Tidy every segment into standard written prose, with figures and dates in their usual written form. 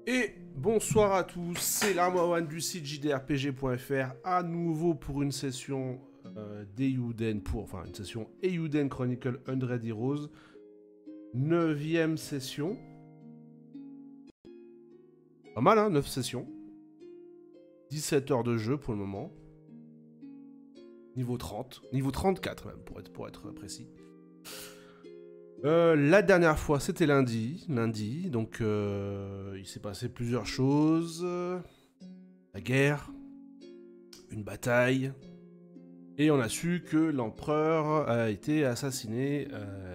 Et bonsoir à tous, c'est l'Armoine du site jdrpg.fr, à nouveau pour une session d'Eiyuden, enfin une session Eiyuden Chronicle 100 Heroes, 9ème session. Pas mal hein, 9 sessions. 17 heures de jeu pour le moment. Niveau 30, niveau 34 même pour être précis. La dernière fois, c'était lundi, donc il s'est passé plusieurs choses. La guerre, une bataille, et on a su que l'empereur a été assassiné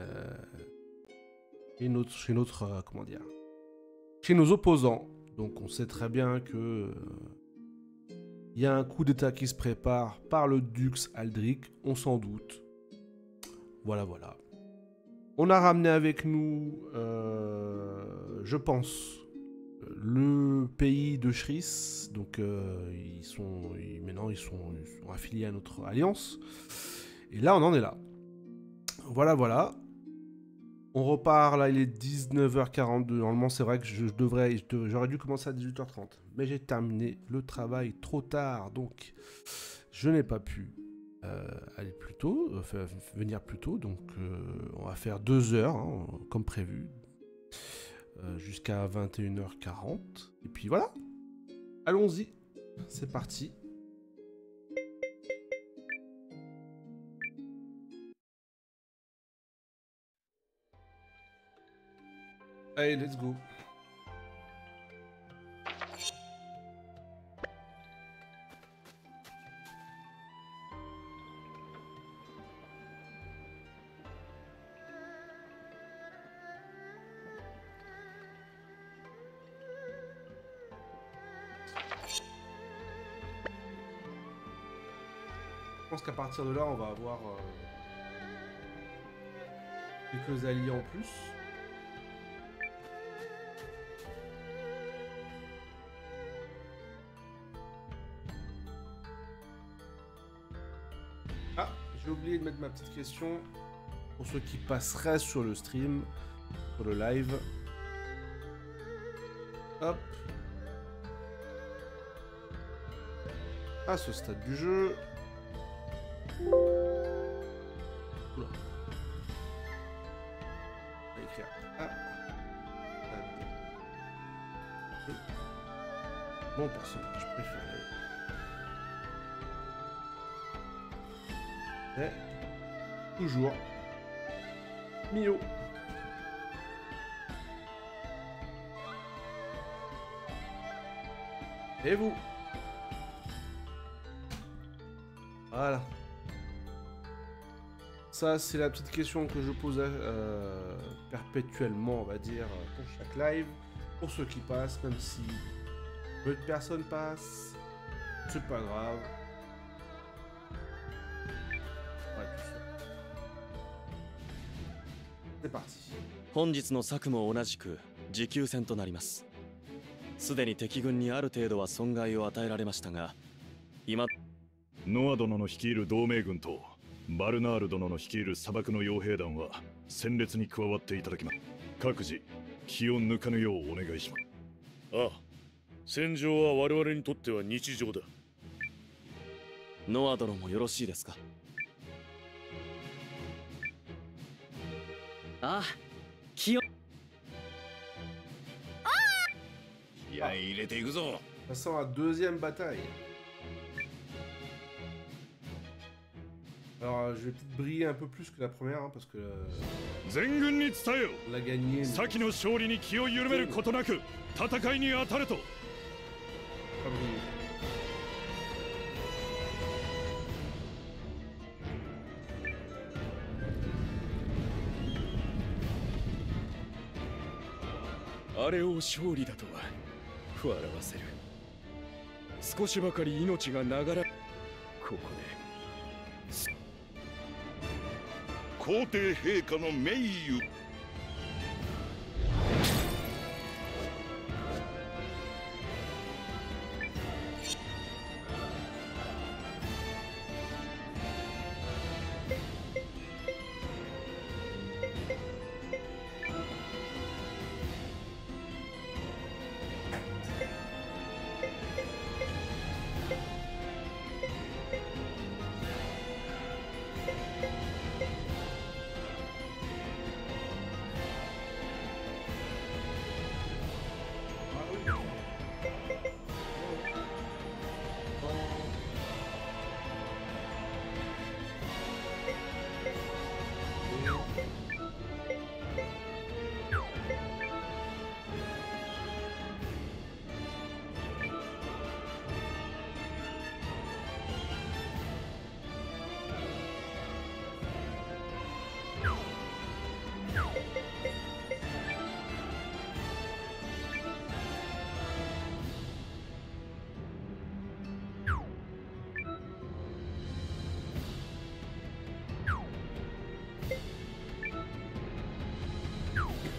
chez nos opposants. Donc on sait très bien que il y a un coup d'état qui se prépare par le Dux Aldric, on s'en doute. Voilà. On a ramené avec nous, je pense, le pays de Shris. Donc, maintenant, ils sont affiliés à notre alliance. Et là, on en est là. Voilà. On repart, là, il est 19h42. Normalement, c'est vrai que j'aurais dû commencer à 18h30. Mais j'ai terminé le travail trop tard. Donc, je n'ai pas pu aller plus tôt, venir plus tôt, donc on va faire 2 heures, hein, comme prévu, jusqu'à 21h40, et puis voilà, allons-y, c'est parti. Allez, let's go. Je pense qu'à partir de là, on va avoir quelques alliés en plus. Ah, j'ai oublié de mettre ma petite question pour ceux qui passeraient sur le stream, sur le live. Hop. À ce stade du jeu. Oula. On va écrire A. Mon personnage préféré. Et toujours Mio. Et vous? Voilà. Ça, c'est la petite question que je pose perpétuellement, on va dire, pour chaque live. Pour ceux qui passent, même si peu de personnes passent, c'est pas grave. Ouais, tout ça. C'est parti. 本日の策も同じく持久戦となります。すでに敵軍にある程度は損害を与えられましたが、今ノア殿の率いる同盟軍とバルナール殿の率いる砂漠の傭兵団は戦列に加わっていただきます。各自気を抜かぬようお願いします。 ああ、戦場は我々にとっては日常だ。 ノア殿もよろしいですか。ああ、気を。 気合い入れていくぞ。 Passons à la deuxième bataille. Alors, je vais peut-être briller un peu plus que la première, hein, parce que on l'a gagné. 先の勝利に気を緩めることなく戦いに当たると。 Pas briller. あれを勝利だとは笑わせる。少しばかり命が流れ、ここで皇帝陛下の名誉。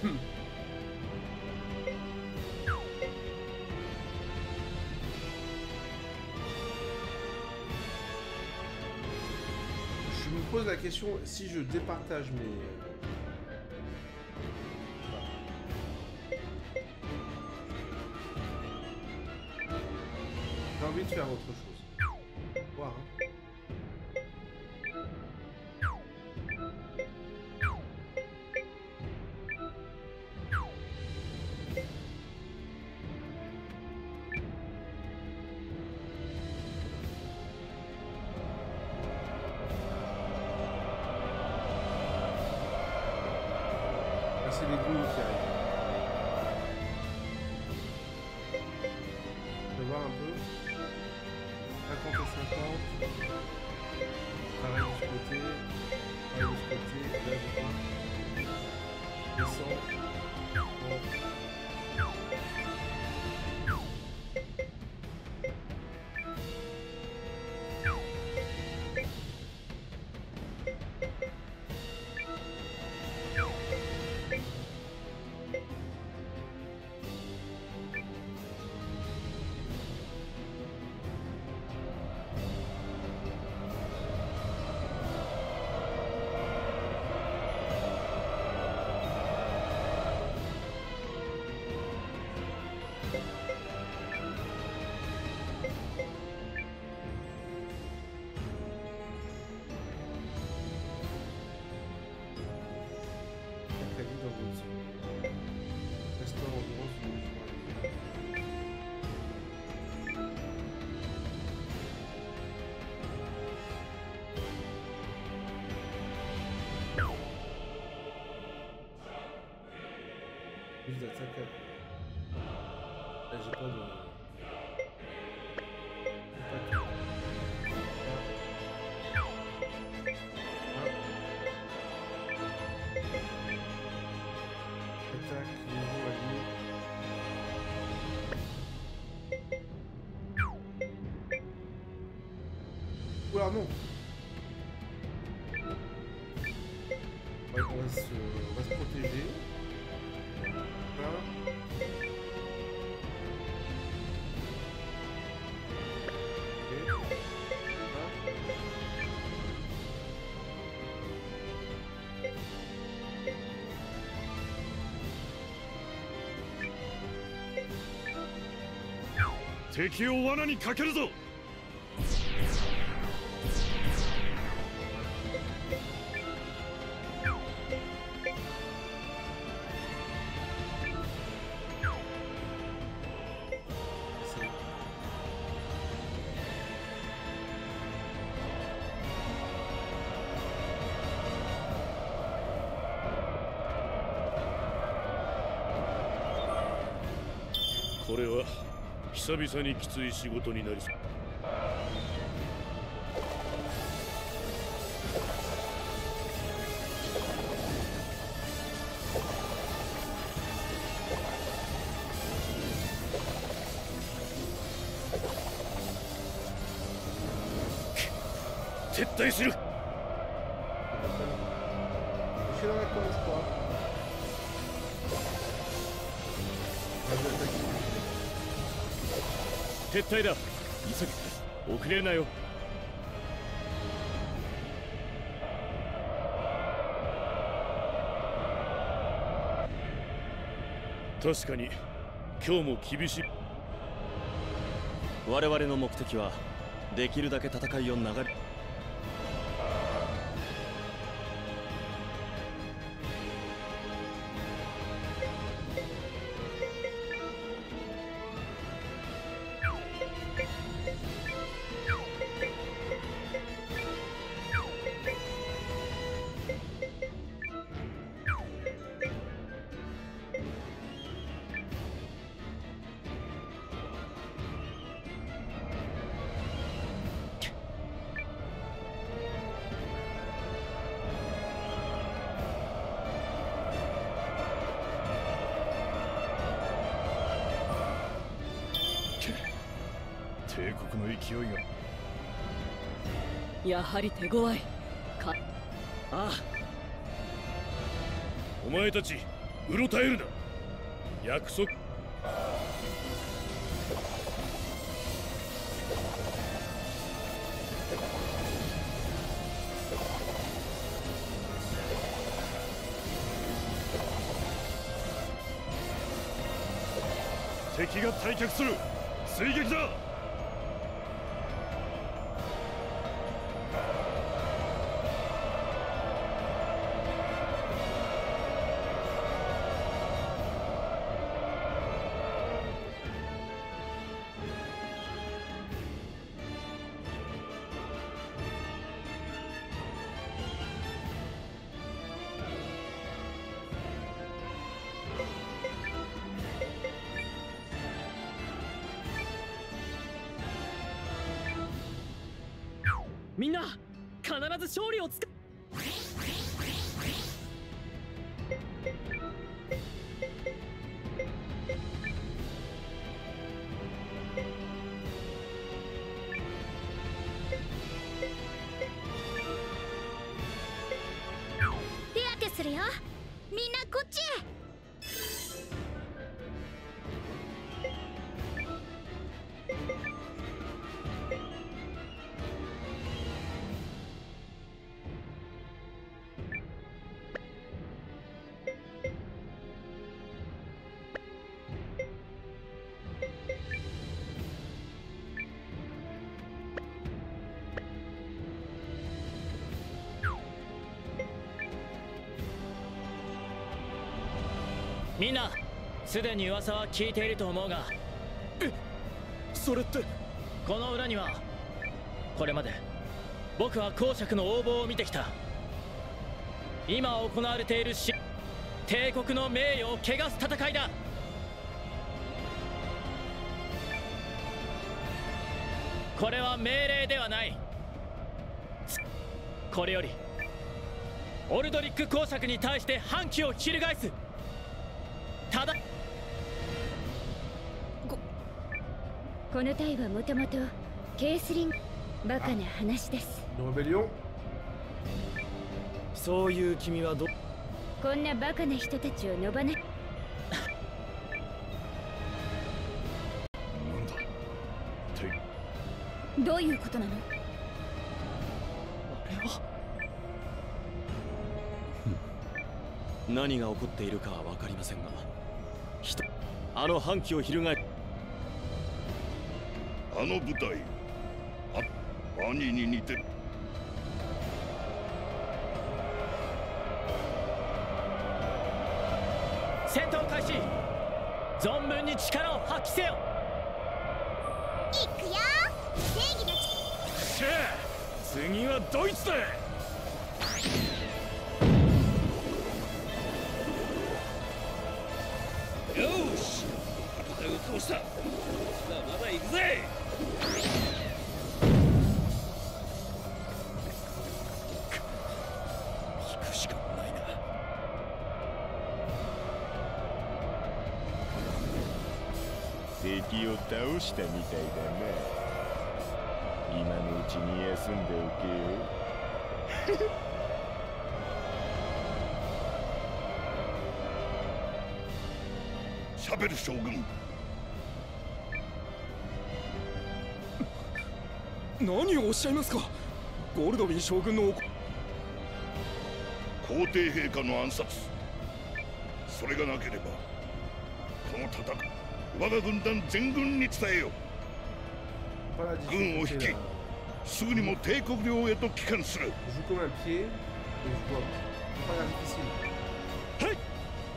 Je me pose la question, si je départage mes... J'ai envie de faire autre chose. Voir, hein. Ah, c'est les ghouls qui arrivent. Je vais voir un peu. 50 et 50. Pareil de ce côté. Pareil de ce côté. Là, je vois. Descends. Bon. Plus d'attaque. Là, j'ai pas de... Attaque, niveau allié. Ou alors non. Ouais, on va se protéger. Voilà. Ok. Voilà. 敵を罠にかけるぞ。これは久々にきつい仕事になりそう。撤退する。 後ろがこのスコア。 撤退だ。急げ。遅れるなよ。確かに今日も厳しい。 我々の目的はできるだけ戦いを流れ。 帝国の勢いが。 やはり手強いか。 ああ。お前たちうろたえるな。約束。 敵が退却する。追撃だ。 みんな必ず勝利をつか。 手当てするよ。みんなこっちへ。 みんなすでに噂は聞いていると思うが、 それってこの裏にはこれまで僕は公爵の横暴を見てきた。今行われている帝国の名誉を汚す戦いだ。これは命令ではない。これよりオルドリック公爵に対して反旗を翻す。ただこの隊はもともとケースリンバカな話です。 Une rébellion. そういう君はこんなバカな人たちを野放し。 なんだ。 どういうことなの？ あれは何が起こっているかは分かりませんが、あの反旗を翻あの部隊、兄に似てる。 戦闘開始。存分に力を発揮せよ。 いくよ。正義のしゃあ、次はドイツだ。よし、撃ち通した。まだ行くぜ。引くしかないな。 敵を倒したみたいだな。今のうちに休んでおけよ。 シャベル将軍、 何をおっしゃいますか。ゴールドウィン将軍の皇帝陛下の暗殺、それがなければこの戦い、我が軍団全軍に伝えよ。 Pas la 軍を difficulté 引き là. すぐにも帝国領へと帰還する。 Je joue comme un pied et je vois pas la difficile. はい。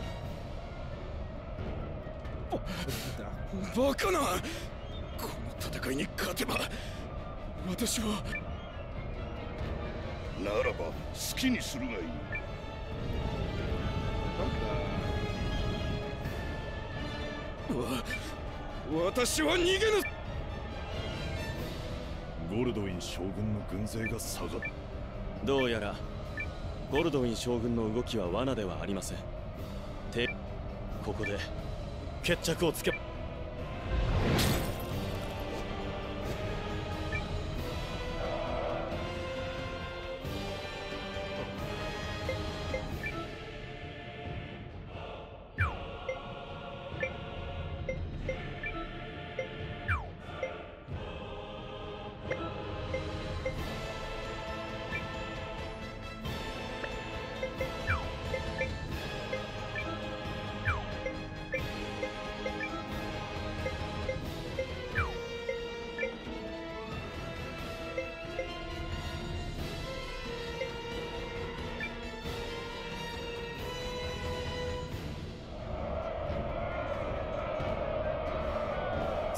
Plus tard. バカな。この戦いに勝てば私は。 ならば好きにするがいい。 私は逃げぬ。 ゴルドウィン将軍の軍勢が下がる。 どうやらゴルドウィン将軍の動きは罠ではありません。ここで決着をつけ。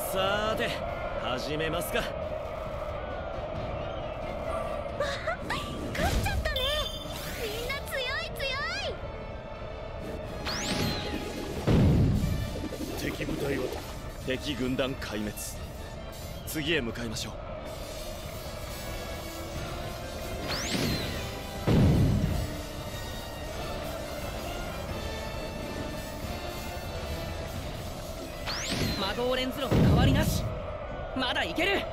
さーて始めますか。 勝っちゃったね。みんな強い強い。 敵部隊は敵軍団壊滅。次へ向かいましょう。 魔導レンズ炉変わりなし。まだいける。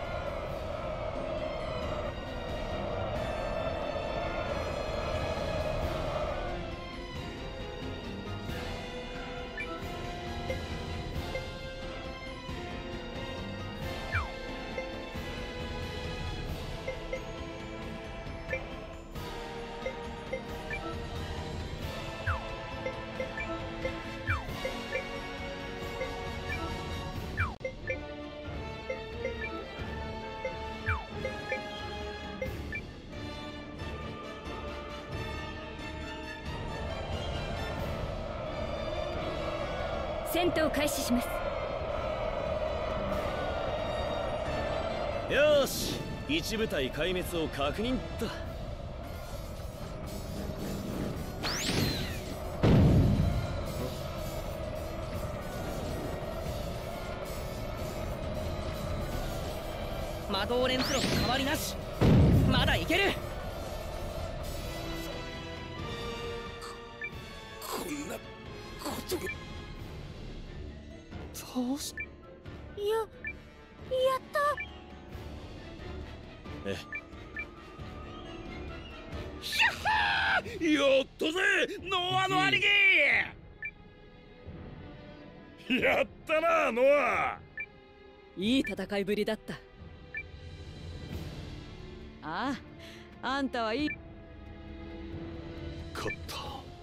戦闘開始します。 よーし、一部隊壊滅を確認っと。 魔導レンズ炉変わりなし。まだいける。 こんなことが。 どうし。 やったえやったぜノアの兄貴。やったなノア。 いい戦いぶりだった。ああ、あんたはいい。 勝った。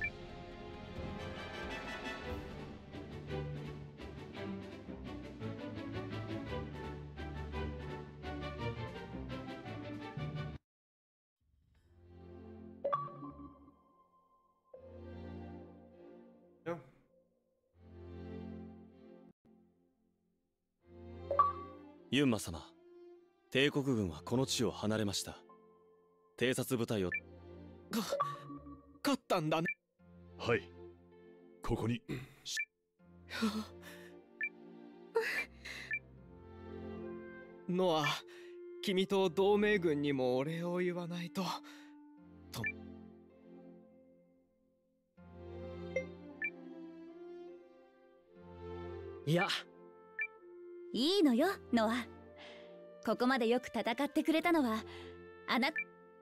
ユンマ様、帝国軍はこの地を離れました。偵察部隊を勝ったんだね。 はい、ここに。 ノア、君と同盟軍にもお礼を言わないと。 いや、 いいのよノア。ここまでよく戦ってくれたのはあなた。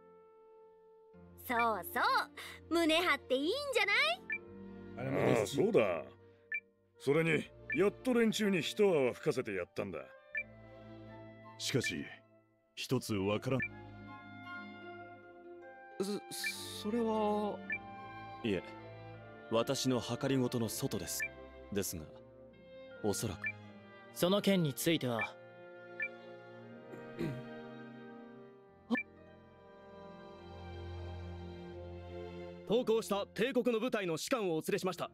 そうそう、胸張っていいんじゃない。 ああ、そうだ。それにやっと連中に一泡吹かせてやったんだ。しかし一つわからん。 それは。 いえ、私の計りごとの外です。ですが、おそらくその件については投降した帝国の部隊の士官をお連れしました。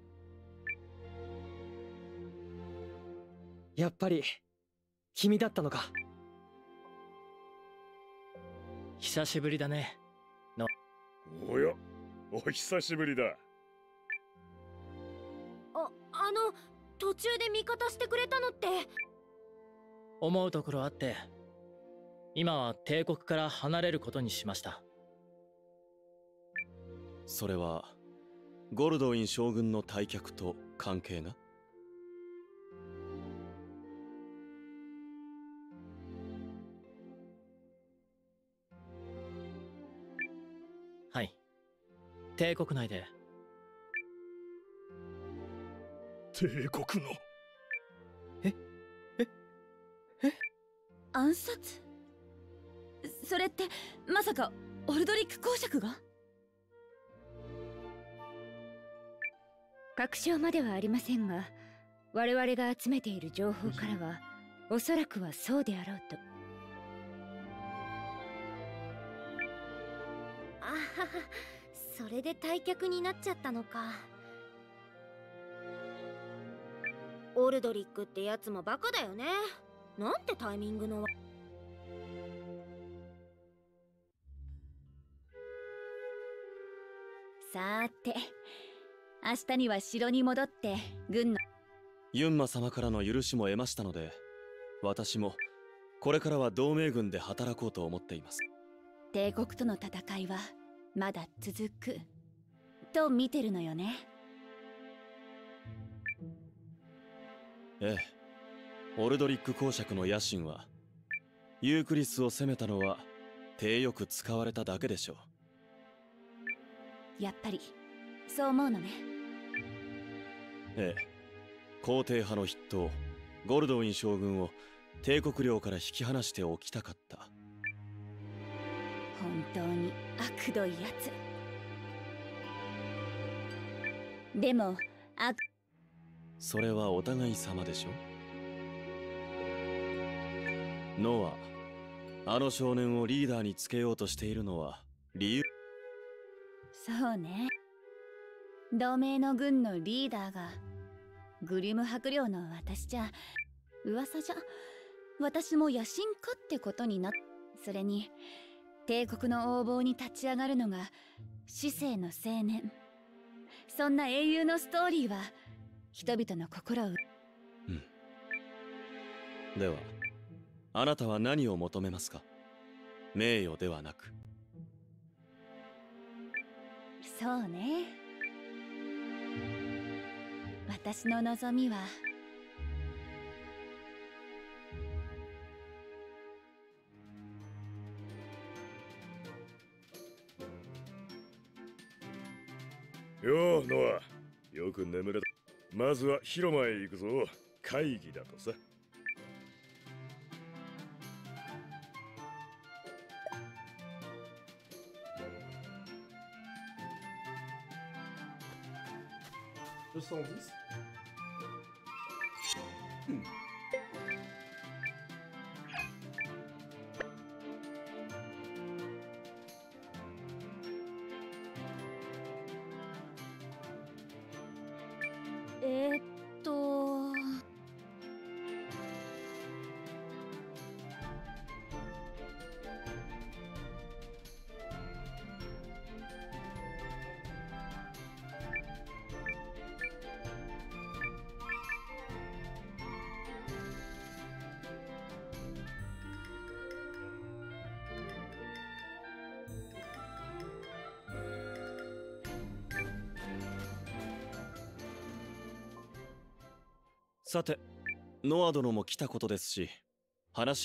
やっぱり君だったのか。久しぶりだね。 おや、お久しぶりだ。 途中で味方してくれたのって。 思うところあって、今は帝国から離れることにしました。 それはゴルドウィン将軍の退却と関係が。 はい、帝国内で。 帝国の暗殺？それってまさかオルドリック公爵が？確証まではありませんが、我々が集めている情報からはおそらくはそうであろうと。あはは、それで退却になっちゃったのか。 オルドリックってやつもバカだよね。なんてタイミングの。 さーて、明日には城に戻って軍のユンマ様からの許しも得ましたので、私もこれからは同盟軍で働こうと思っています。 帝国との戦いはまだ続くと見てるのよね。 ええ、オルドリック公爵の野心はユークリスを攻めたのは手よく使われただけでしょう。やっぱりそう思うのね。 ええ、皇帝派の筆頭ゴルドウィン将軍を帝国領から引き離しておきたかった。 本当に悪どいやつ。でもそれはお互い様でしょ。ノア、あの少年をリーダーにつけようとしているのは理由。 そうね。同盟の軍のリーダーがグリム伯領の私じゃ噂じゃ私も野心家ってことになっ。それに帝国の横暴に立ち上がるのが至聖の青年。そんな英雄のストーリーは人々の心を。 ではあなたは何を求めますか。名誉ではなく。 そうね。私の望みはよう、ノア。よく眠れた。まずは広間へ行くぞ。会議だとさ。 さて、ノア殿も来たことですし、話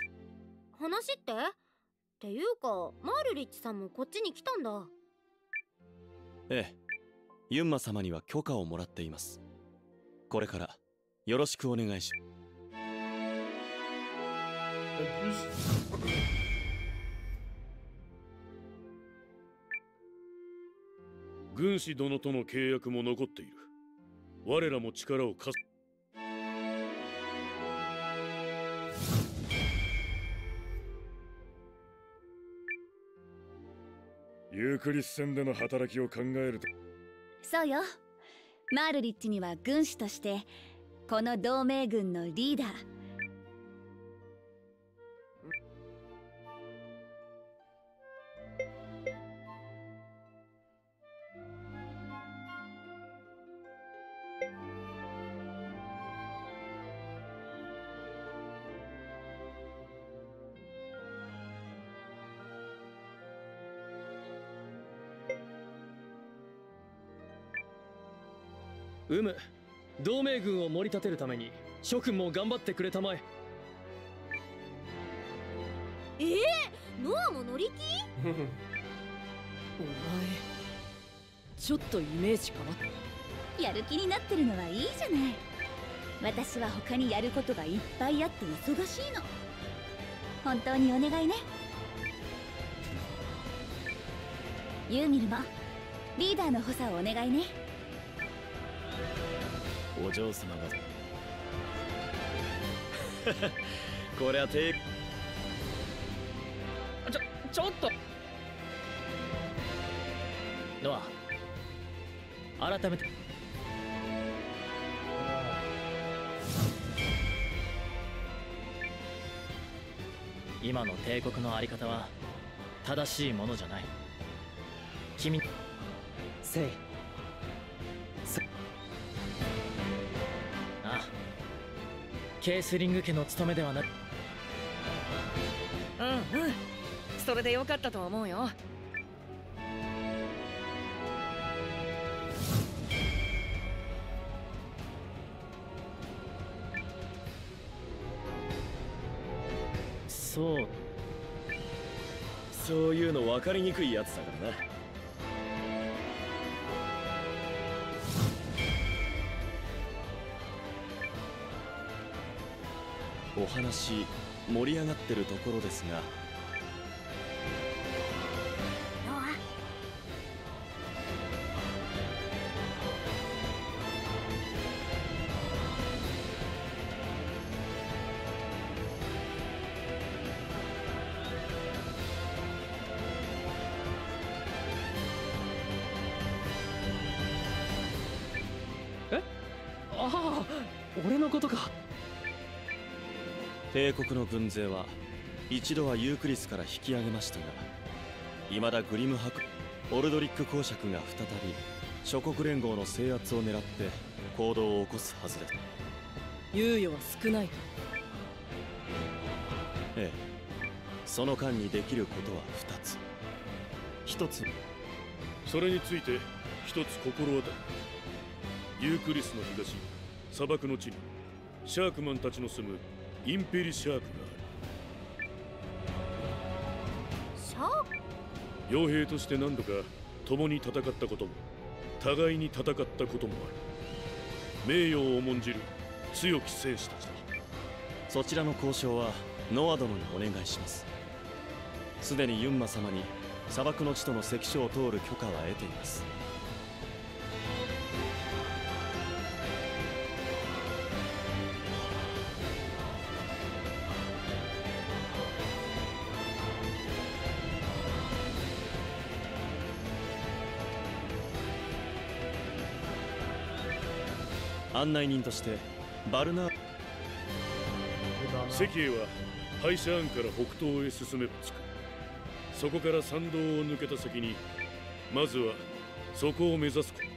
っていうか、マールリッチさんもこっちに来たんだ。 ええ、ユンマ様には許可をもらっています。これからよろしくお願いします。 軍師殿との契約も残っている。我らも力を貸す。 ユークリス戦での働きを考えると。 そうよ。マールリッチには軍師としてこの同盟軍のリーダー。 同盟軍を盛り立てるために諸君も頑張ってくれたまえ。 ノアも乗り気？ お前ちょっとイメージ変わった。 やる気になってるのはいいじゃない。私は他にやることがいっぱいあって忙しいの。本当にお願いね。ユーミルもリーダーの補佐をお願いね。 お嬢様がこりゃちょっとノア、改めて今の帝国のあり方は正しいものじゃない。君せい。 ああ、ケースリング家の務めではなく。 うんうん、それでよかったと思うよ。 そうそういうの分かりにくいやつだからな。 お話盛り上がってるところですが、 ああ、俺のことか。 帝国の軍勢は一度はユークリスから引き上げましたが、未だグリム博オルドリック公爵が再び諸国連合の制圧を狙って行動を起こすはずです。 猶予は少ないと。 ええ、その間にできることは2つ。1つ、 それについて一つ心当たり。ユークリスの東砂漠の地にシャークマンたちの住むインペリシャークがある。 シャーク？ 傭兵として何度か共に戦ったことも互いに戦ったこともある名誉を重んじる強き戦士たちだ。 そちらの交渉はノア殿にお願いします。すでにユンマ様に砂漠の地との関所を通る許可は得ています。案内人としてバルナー関へはハイシャーンから北東へ進めば着く。そこから山道を抜けた先にまずはそこを目指すこと。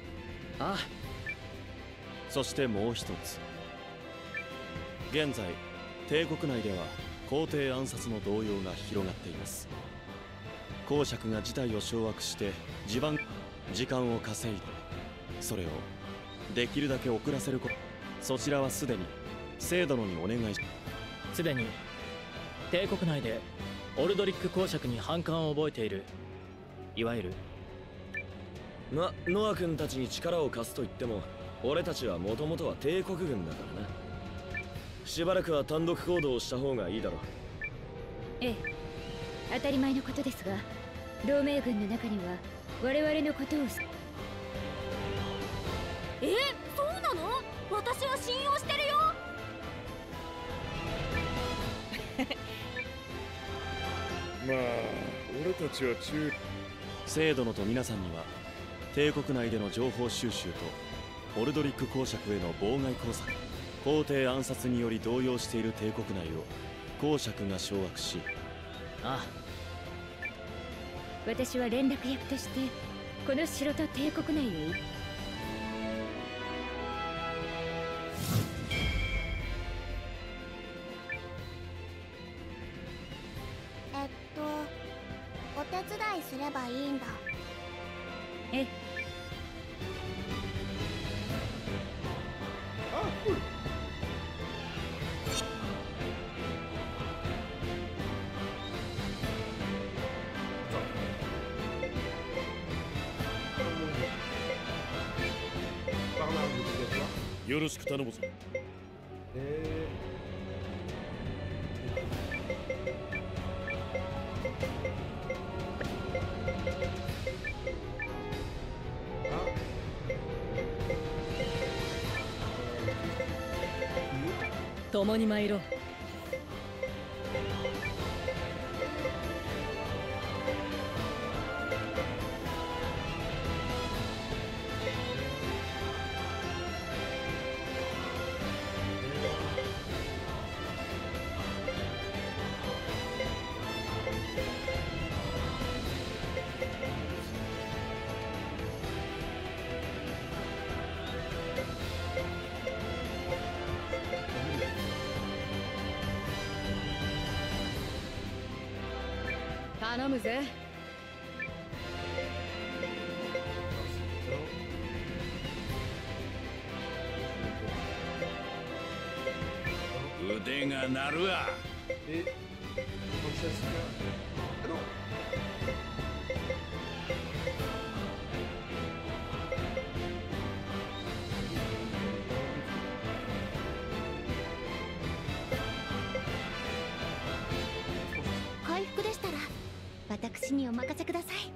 ああ。そしてもう一つ、現在帝国内では皇帝暗殺の動揺が広がっています。公爵が事態を掌握して時間を稼いで、それをできるだけ遅らせること。そちらはすでに聖殿にお願いし。 すでに帝国内でオルドリック公爵に反感を覚えている、いわゆるノア君たちに力を貸すと言っても、俺たちはもともとは帝国軍だからな。しばらくは単独行動をした方がいいだろう。 ええ、当たり前のことですが、同盟軍の中には我々のことを。 そうなの？私は信用してるよ。 まあ俺たちは聖殿と皆さんには帝国内での情報収集とオルドリック公爵への妨害工作、皇帝暗殺により動揺している帝国内を公爵が掌握し。 ああ、 私は連絡役としてこの城と帝国内をお手伝いすればいいんだ。 ええ。 よろしく頼むぞ。 共に参ろう。 頼むぜ。 腕が鳴るわ。 回復でしたら私にお任せください。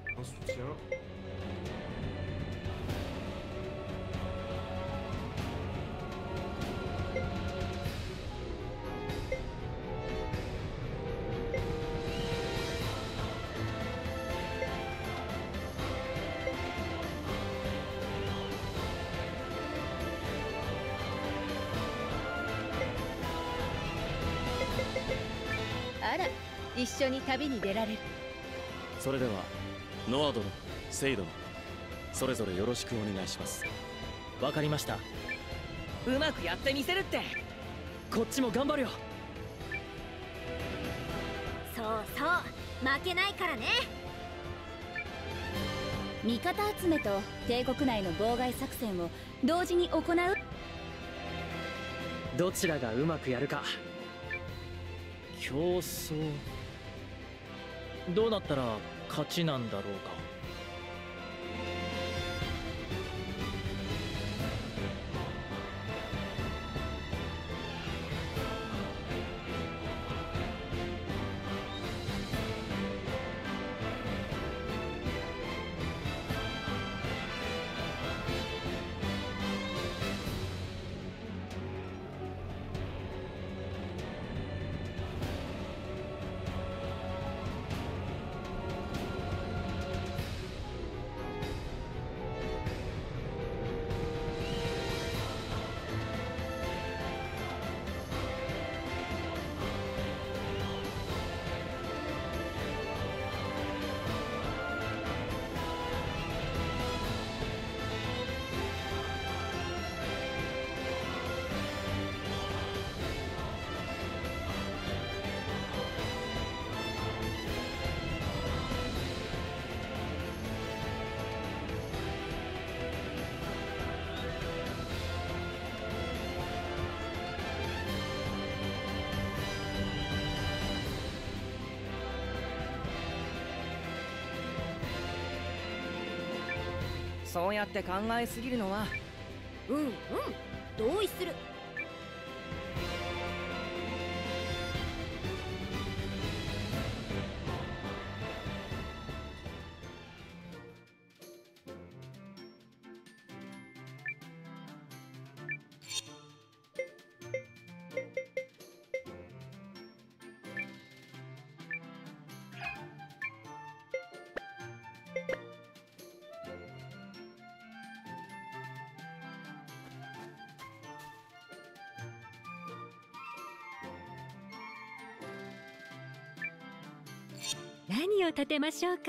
あら、一緒に旅に出られる。 それではノア殿、セイ殿、それぞれよろしくお願いします。 わかりました。 うまくやってみせるって。 こっちも頑張るよ。 そうそう、負けないからね。 味方集めと帝国内の妨害作戦を同時に行う。 どちらがうまくやるか。競争、どうなったら勝ちなんだろうか。 そうやって考えすぎるのは。 うんうん、同意する。 何を立てましょうか。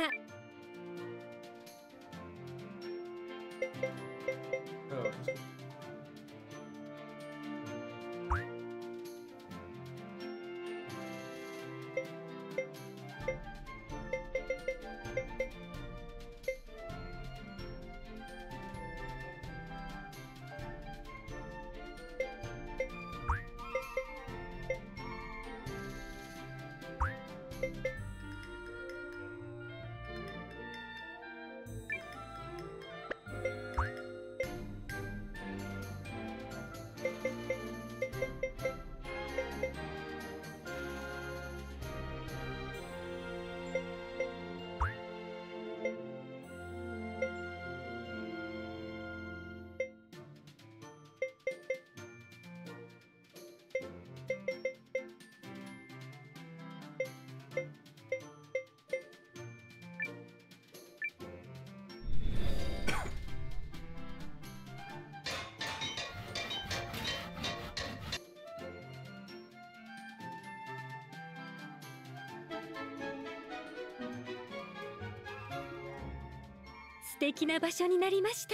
素敵な場所になりました。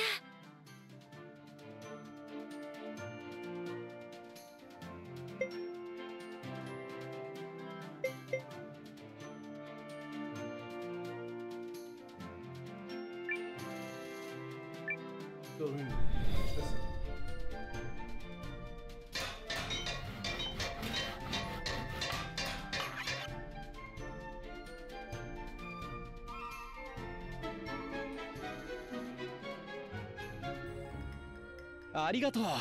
de runes. C'est ça. ありがとう。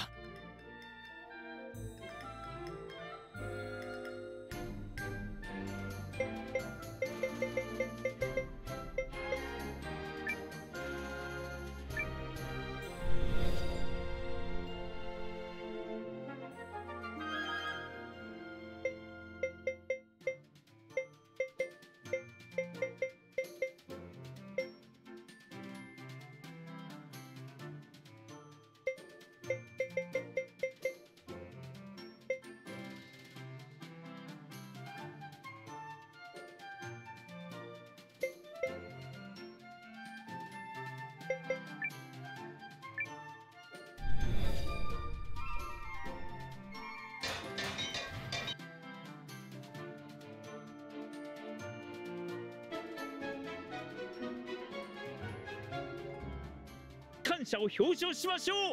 感謝を表彰しましょう。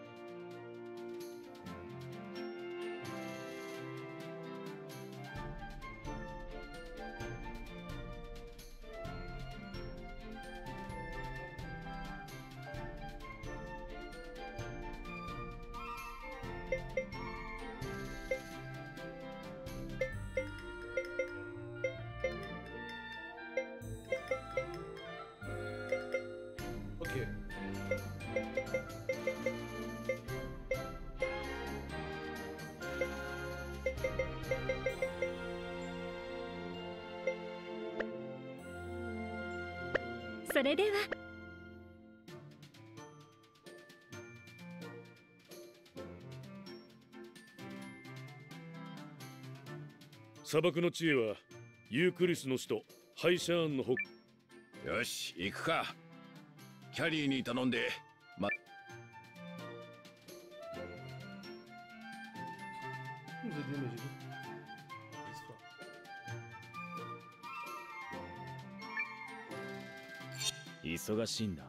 それでは砂漠の地へはユークリスの首都ハイシャーンの北。 よし行くか。キャリーに頼んで忙しいんだ。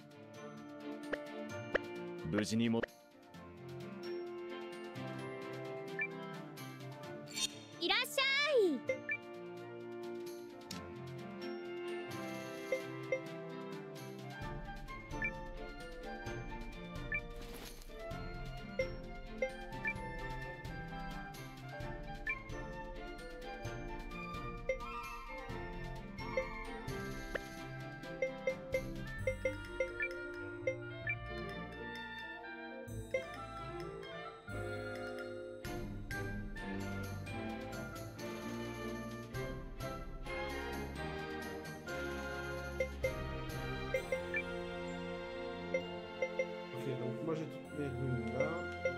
無事にもいらっしゃい。 Donc moi j'ai toutes mes runes là.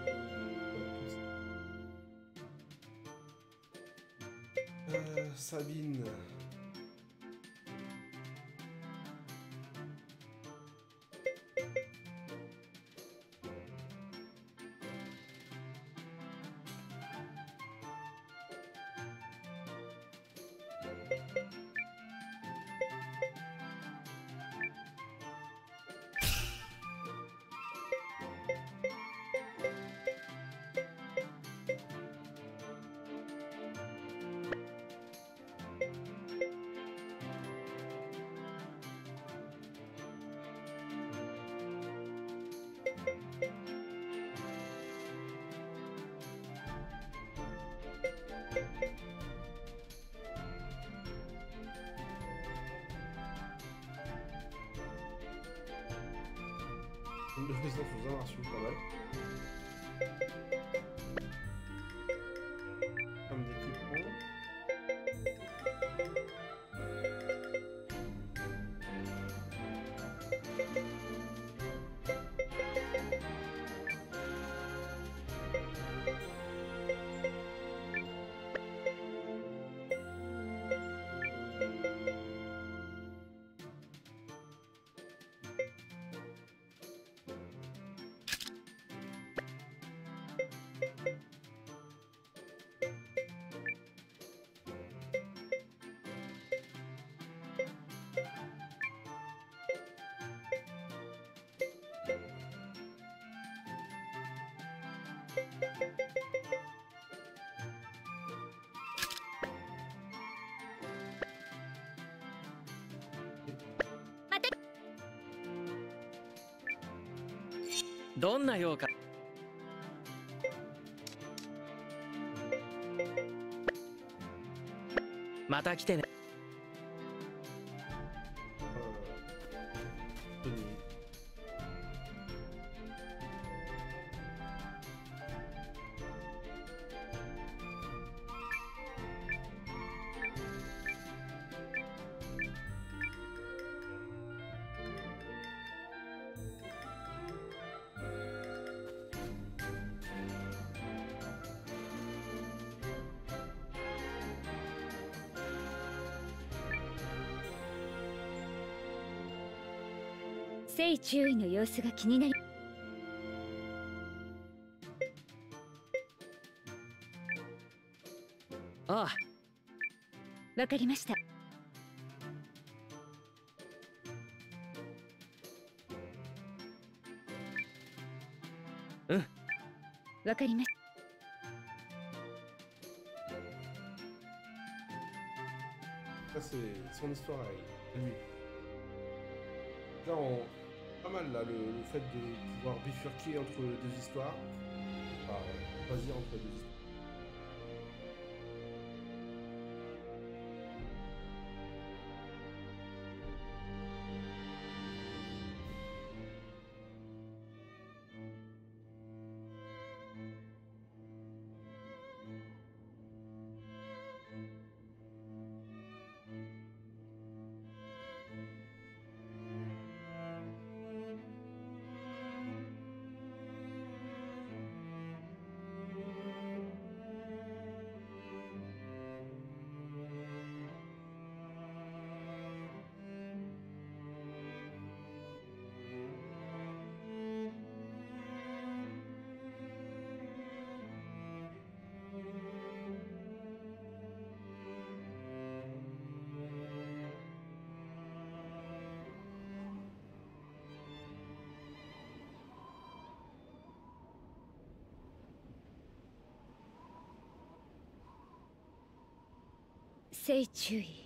Sabine. Une de résistance aux inversions, pas mal. Comme d'équipement. どんな用か。また来てね。 聖注意の様子が気になり。 ああ、 わかりました。 うん、 わかりました。 Ça, c'est son histoire à lui. Là, pas mal là, le fait de pouvoir bifurquer entre les deux histoires, enfin, choisir entre les deux histoires.聖注意。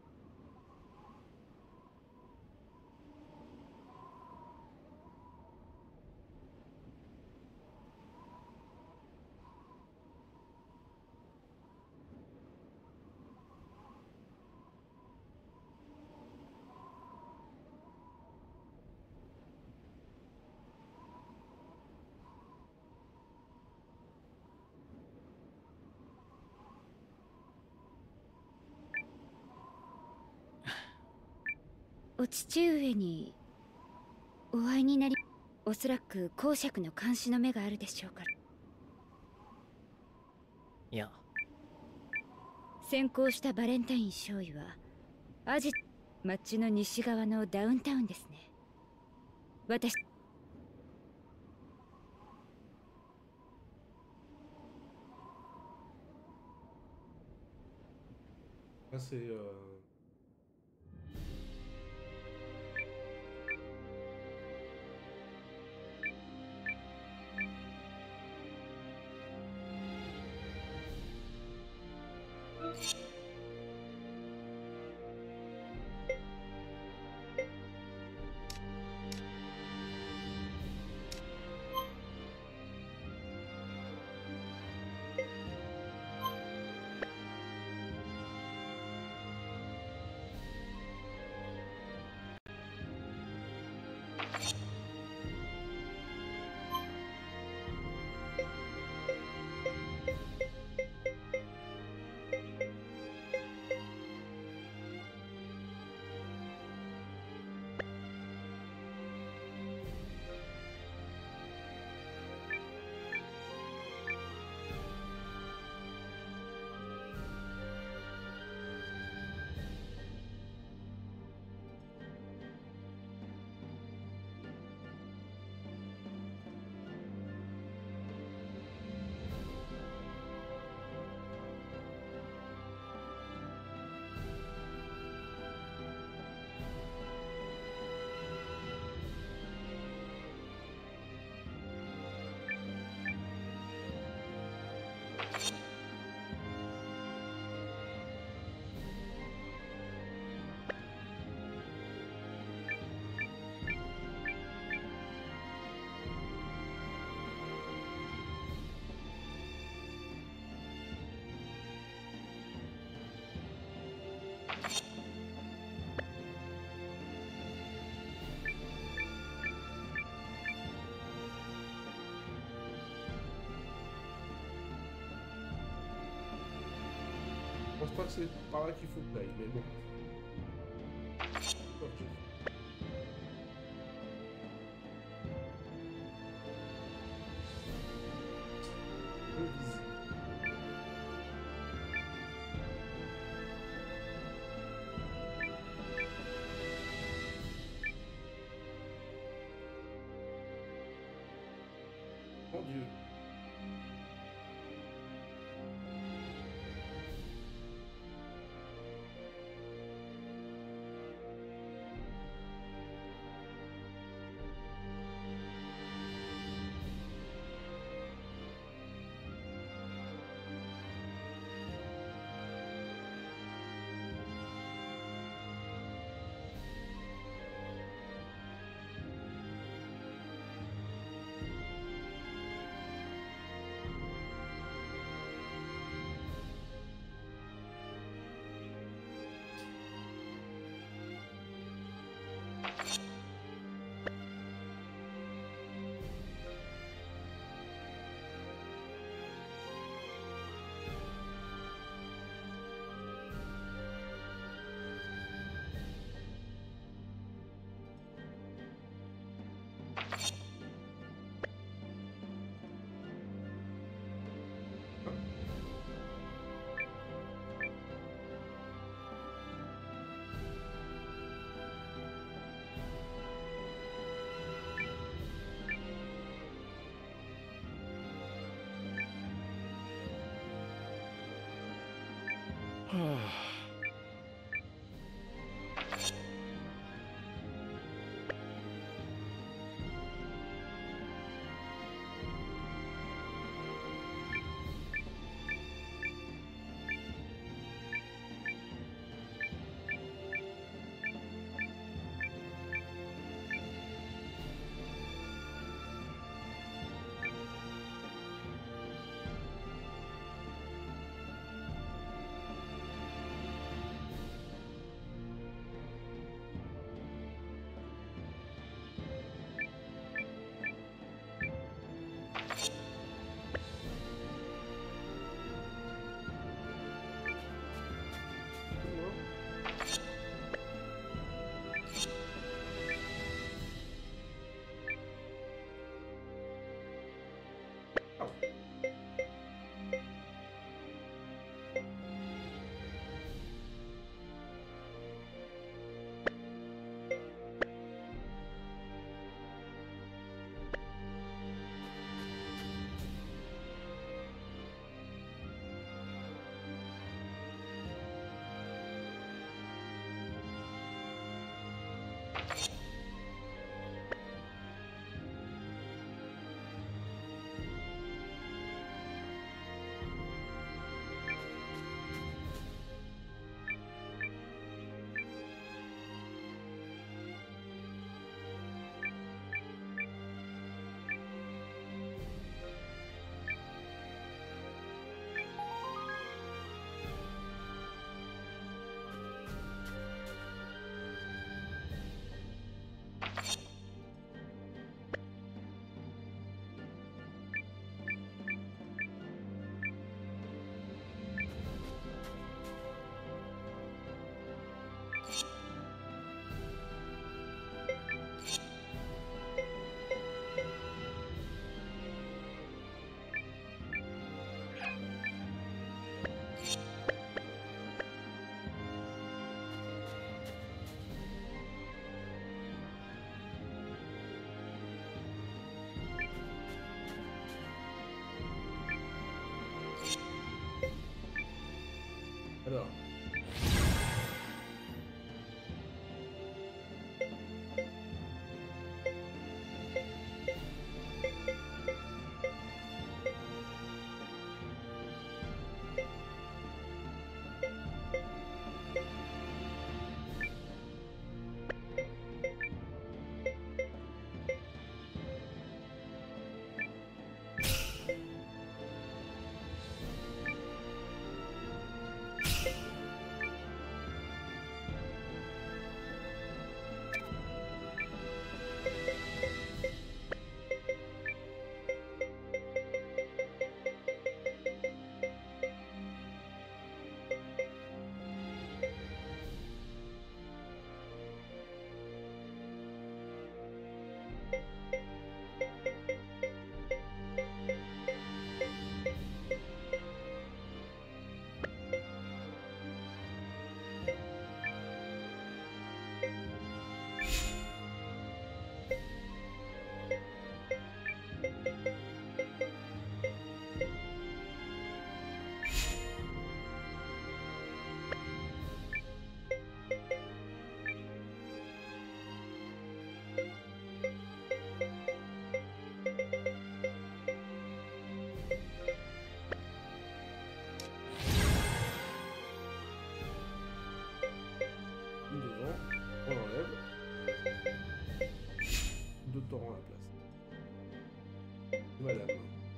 お父上にお会いになり、おそらく公爵の監視の目があるでしょうから。 いや、 先行したバレンタイン少尉はアジ町の西側のダウンタウンですね。私 Là, c'est pas que c'est par là qu'il faut que t'ailles, mais bon. Ok. Mon Dieu. Alors. Madame.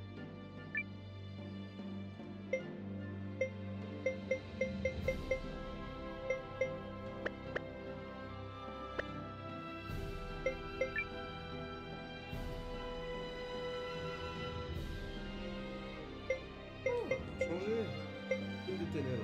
Changer. Une de ténèbres.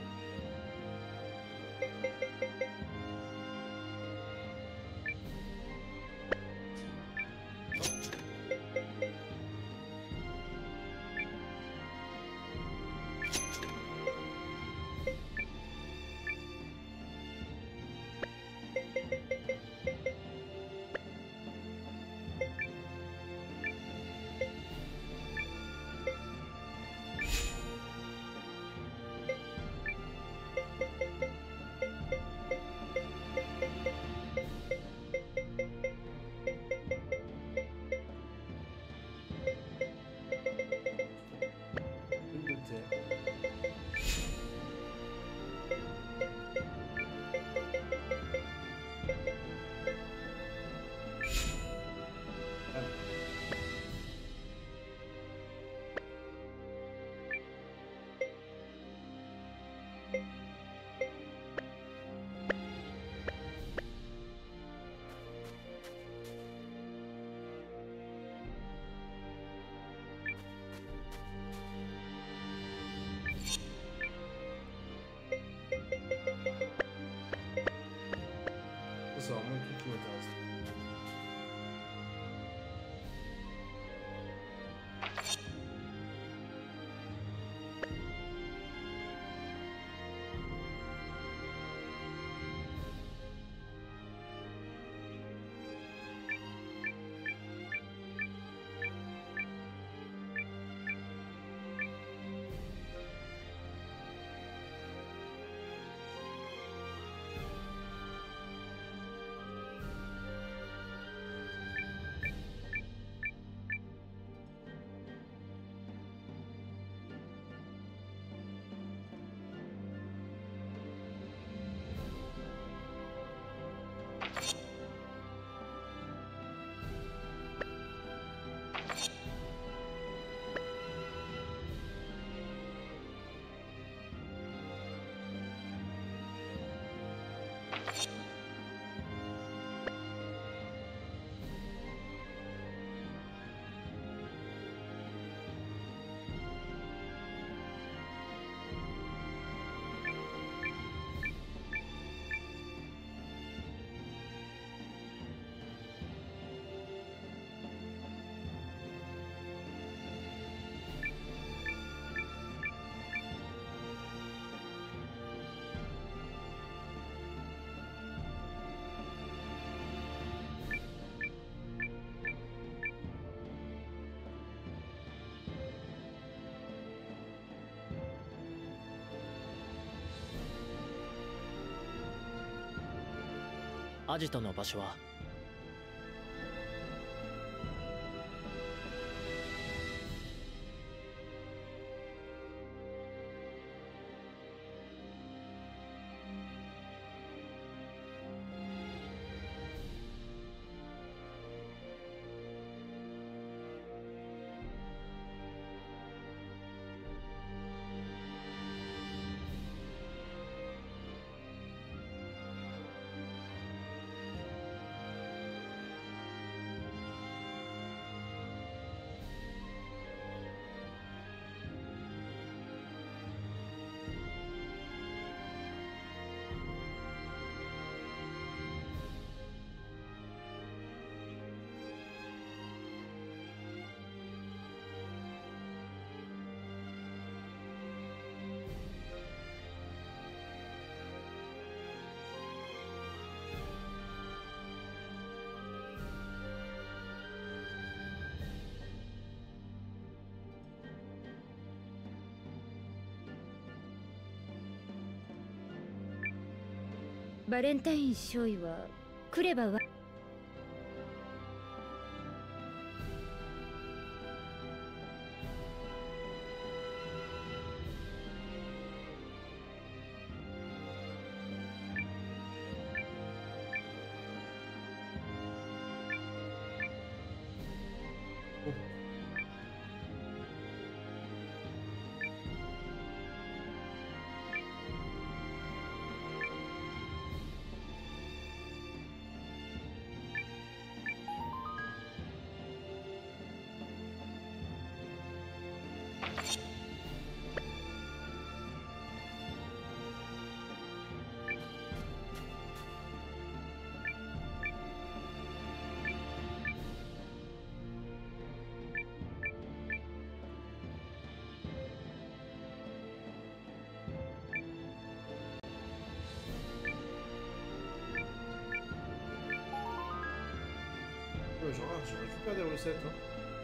C'est vraiment un truc qui m'intéresse. アジトの場所は？ バレンタイン少尉は来ればわ Je récupère des recettes. Hein.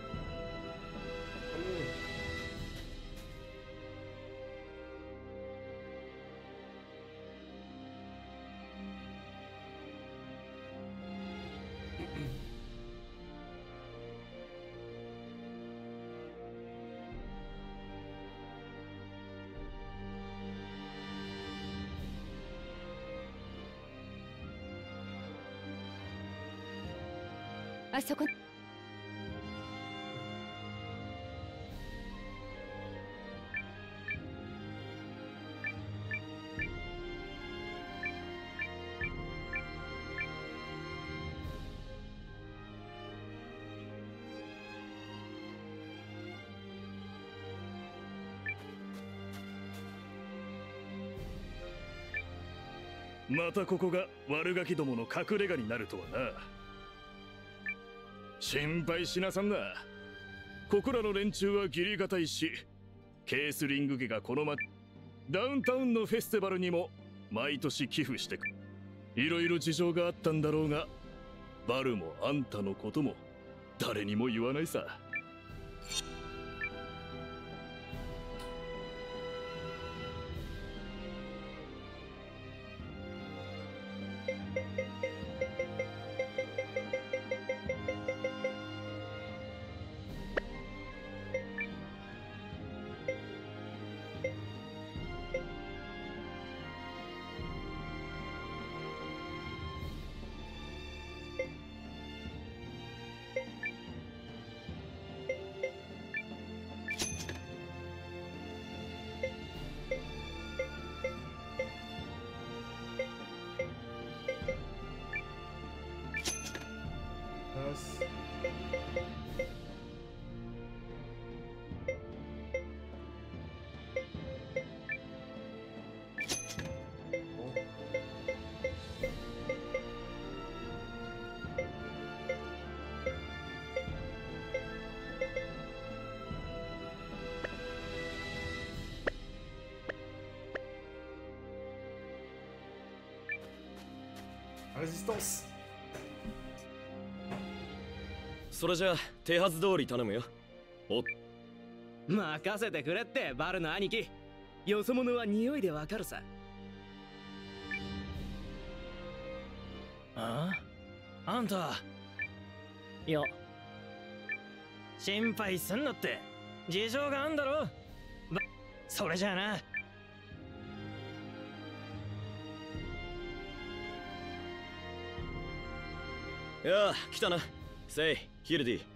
Allez. あそこ。 またここが悪ガキどもの隠れ家になるとはな。心配しなさんな。ここらの連中は義理堅いし、ケースリング家がこのダウンタウンのフェスティバルにも毎年寄付してく。いろいろ事情があったんだろうが、バルもあんたのことも誰にも言わないさ。 Résistance。 それじゃあ手はず通り頼むよ。お任せてくれってバルの兄貴。よそ者は匂いでわかるさ。 あんた。いや、心配すんなって事情があんだろ。それじゃあな。 いやあ、来たな。セイ、ヒルディ。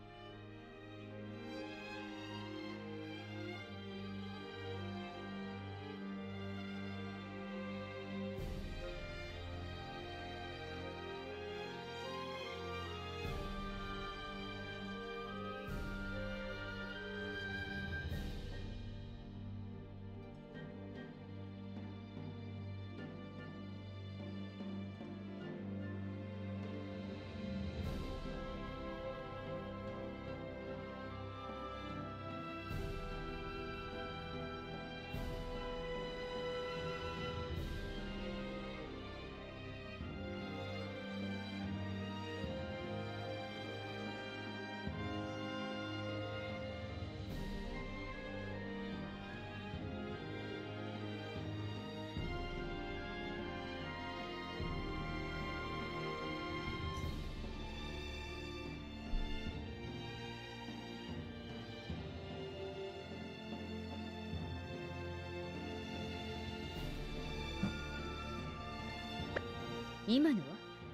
今のは？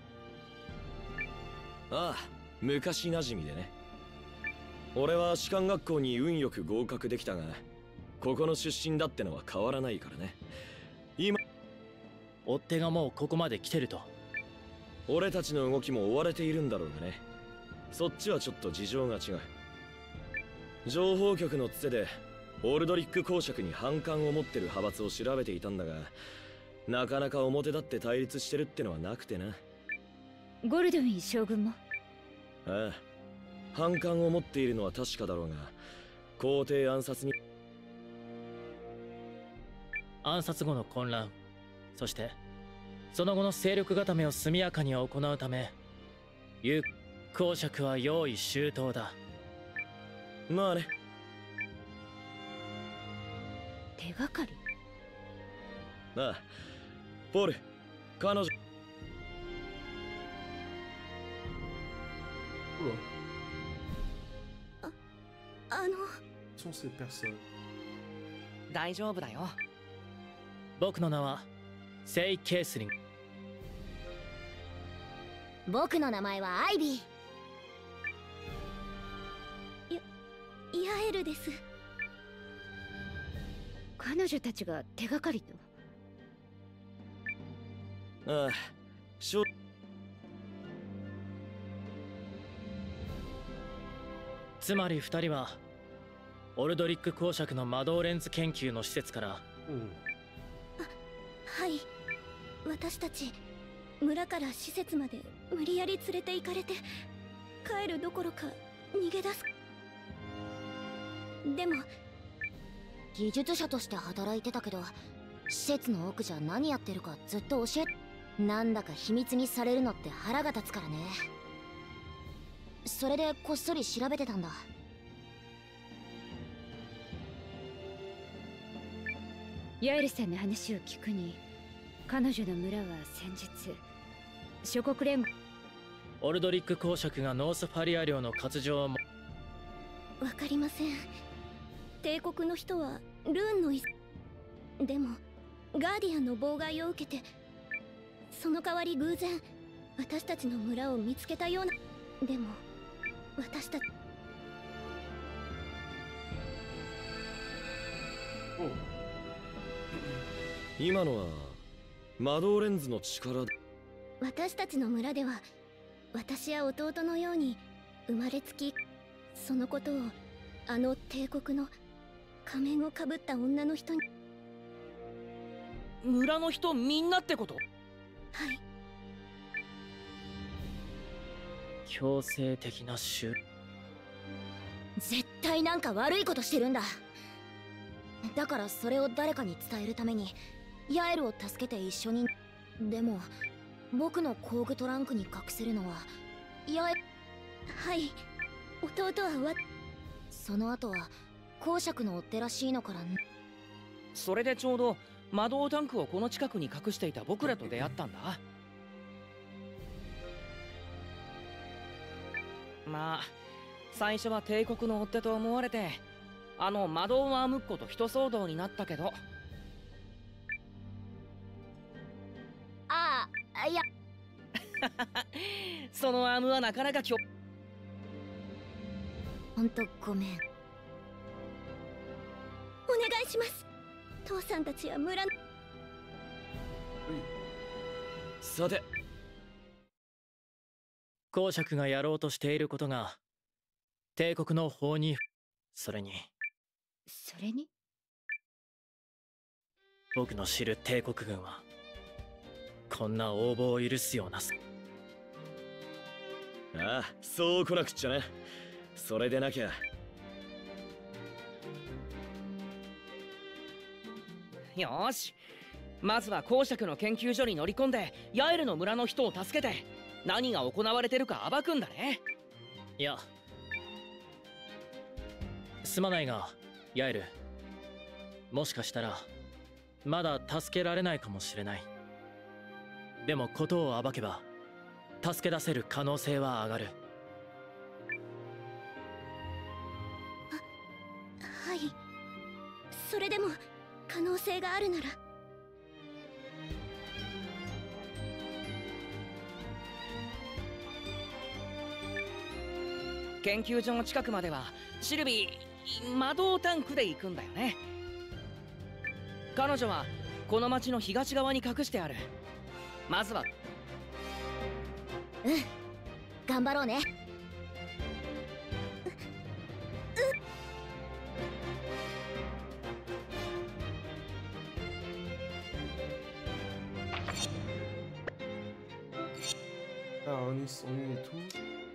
ああ、昔なじみでね。俺は士官学校に運よく合格できたが、ここの出身だってのは変わらないからね。今追っ手がもうここまで来てると。 俺たちの動きも追われているんだろうがね。そっちはちょっと事情が違う。情報局のつてでオルドリック公爵に反感を持ってる派閥を調べていたんだが、なかなか表立って対立してるってのはなくてな。 ゴルドウィン将軍も？ ああ、反感を持っているのは確かだろうが、皇帝暗殺に。 暗殺後の混乱、そしてその後の勢力固めを速やかに行うため、有公爵は用意周到だ。 まあね。 手がかり？ ああ、ポール、彼女。 sont ces personnes? 大丈夫だよ。 僕の名はセイ・ケースリン。 僕の名前はアイビー。ヤエルです。 彼女たちが手がかりと？ ああ、 つまり2人はオルドリック公爵の魔導レンズ研究の施設から、 はい、私たち村から施設まで無理やり連れて行かれて、帰るどころか逃げ出す。でも技術者として働いてたけど、施設の奥じゃ何やってるかずっと教え、なんだか秘密にされるのって腹が立つからね。それでこっそり調べてたんだ。 ヤエルさんの話を聞くに、彼女の村は先日諸国連合オルドリック公爵がノースファリア領の割譲をも。 わかりません。帝国の人はルーンのでもガーディアンの妨害を受けて、その代わり偶然私たちの村を見つけたような。でも私たち。 今のは魔導レンズの力で。 私たちの村では私や弟のように生まれつき、そのことをあの帝国の仮面をかぶった女の人に。 村の人みんなってこと？ はい。 強制的な絶対なんか悪いことしてるんだ。だからそれを誰かに伝えるためにヤエルを助けて一緒に。でも僕の工具トランクに隠せるのはヤエル。はい、弟はその後は公爵の追っ手らしいのから。 それでちょうど魔導タンクをこの近くに隠していた僕らと出会ったんだ。まあ最初は帝国の追っ手と思われて、あの魔導ワームっ子と一騒動になったけど。 いやそのアームはなかなかほんとごめん。お願いします。父さんたちや村の。 さて、 公爵がやろうとしていることが帝国の法に、それに僕の知る帝国軍はこんな横暴を許すような。 ああ、そう来なくっちゃな。それでなきゃ。 よーし、まずは公爵の研究所に乗り込んでヤエルの村の人を助けて、何が行われてるか暴くんだね。 いや、すまないがヤエル、もしかしたらまだ助けられないかもしれない。でも事を暴けば助け出せる可能性は上がる。 はい、それでも可能性があるなら。 研究所の近くまではシルビー魔導タンクで行くんだよね。彼女はこの町の東側に隠してある。まずは頑張ろうね。 Alors on y est tout.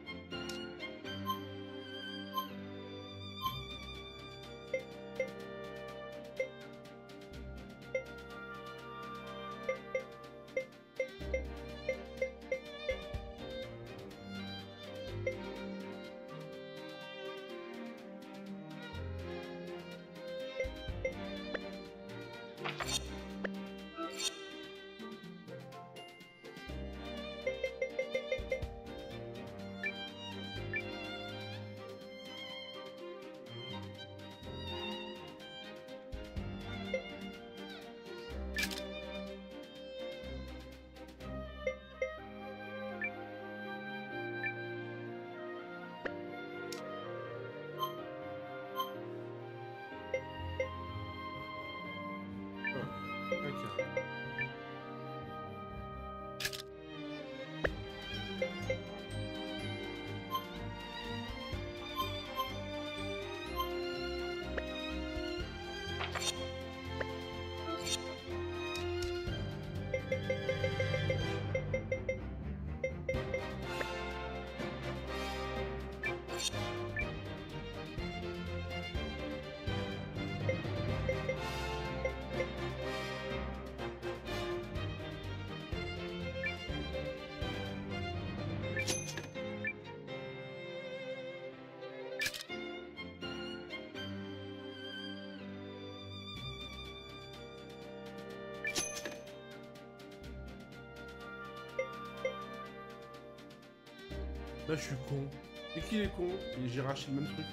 Là je suis con. Et qui est con? Et j'ai racheté le même truc.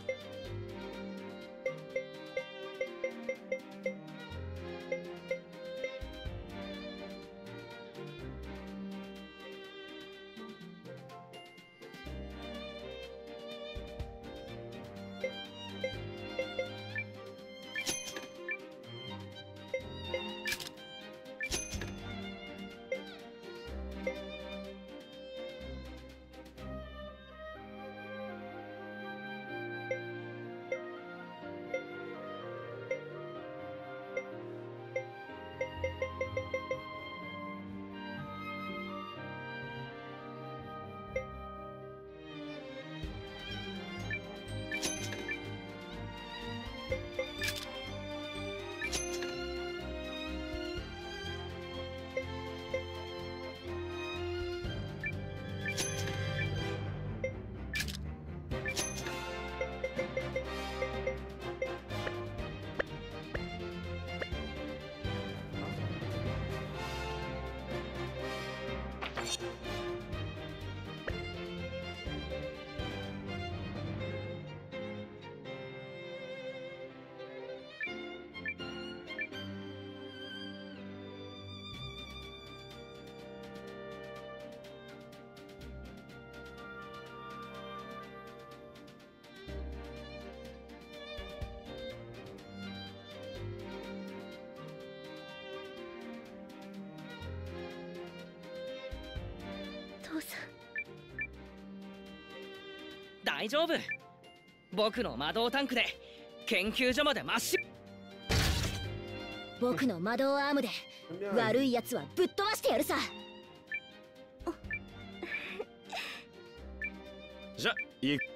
父さん。 大丈夫。僕の魔導タンクで研究所までまっしぐ。 僕の魔導アームで悪いやつはぶっ飛ばしてやるさ。 じゃ、行く。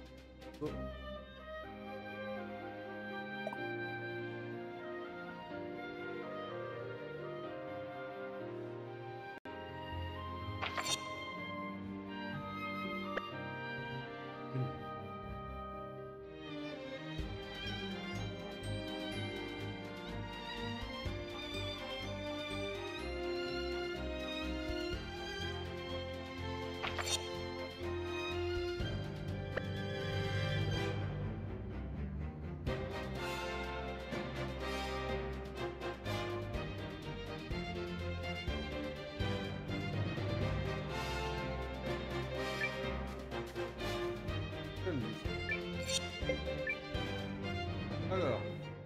Alors.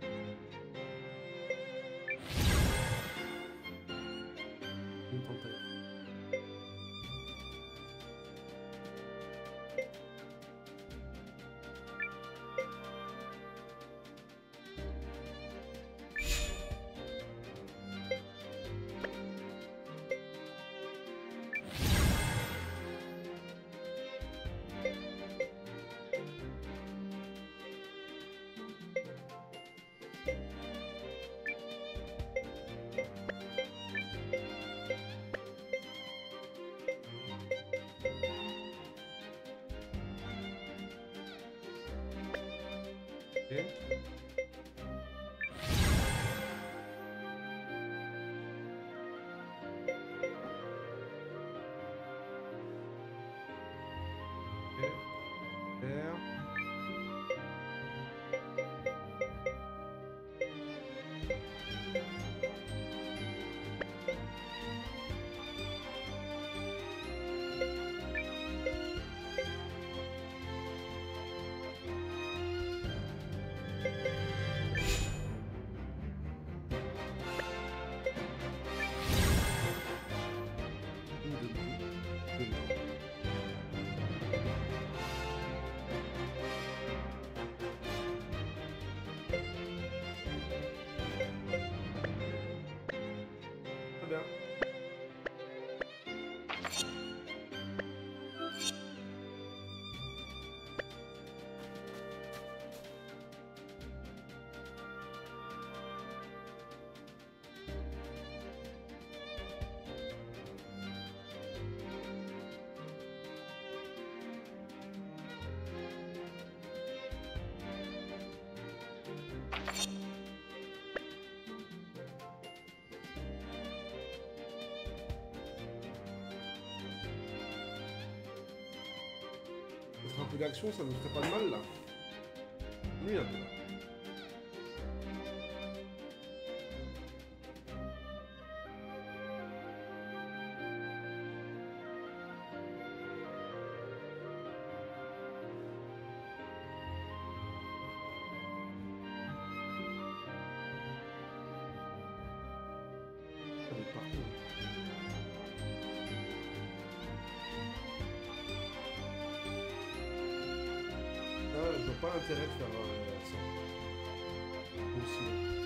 Une tempête. Un peu d'action, ça ne ferait pas de mal là. Oui, un peu. Je vois pas l'intérêt de faire ça. Aussi.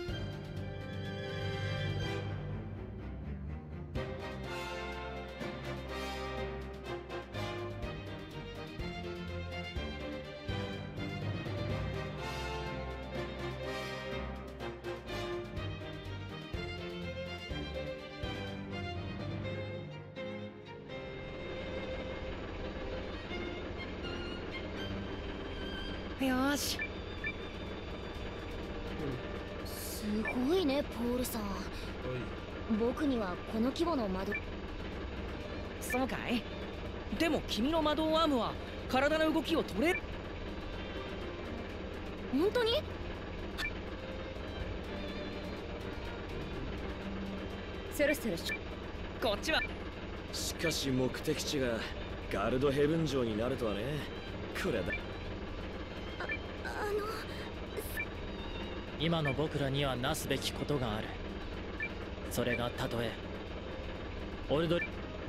よーし。 すごいね、ポールさん。僕にはこの規模の窓。 そうかい。でも君の魔導アームは体の動きを取れる。 本当に？ そろそろこっちは。 しかし目的地がガルドヘブン城になるとはね。これだ。 今の僕らにはなすべきことがある。それがたとえオルドリ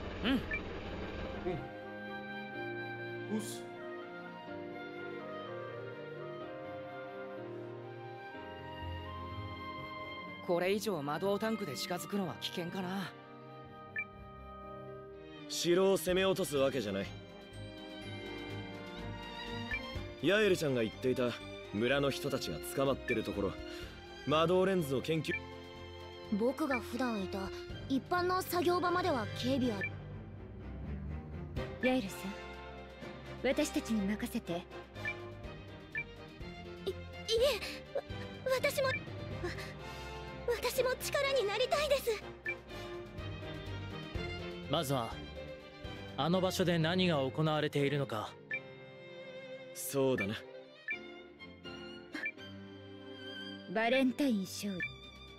これ以上魔導タンクで近づくのは危険かな。 城を攻め落とすわけじゃない。ヤエルちゃんが言っていた村の人たちが捕まってるところ、魔導レンズの研究。 僕が普段いた一般の作業場までは警備は。 ヤエルさん、私たちに任せて。 いえ、私も力になりたいです。 まずはあの場所で何が行われているのか。 そうだな。 バレンタイン勝利。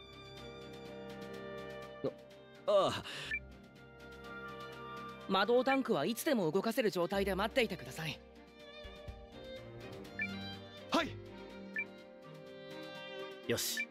ああ。 魔導タンクはいつでも動かせる状態で待っていてください。 はい。 よし。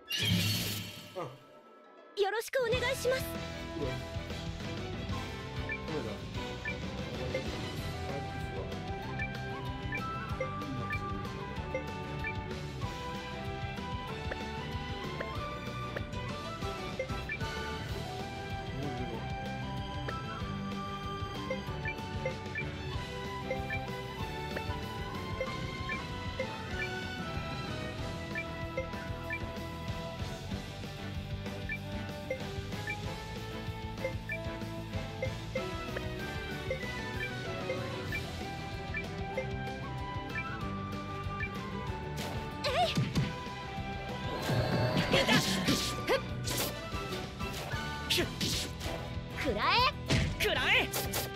よろしくお願いします。くらえくらえ。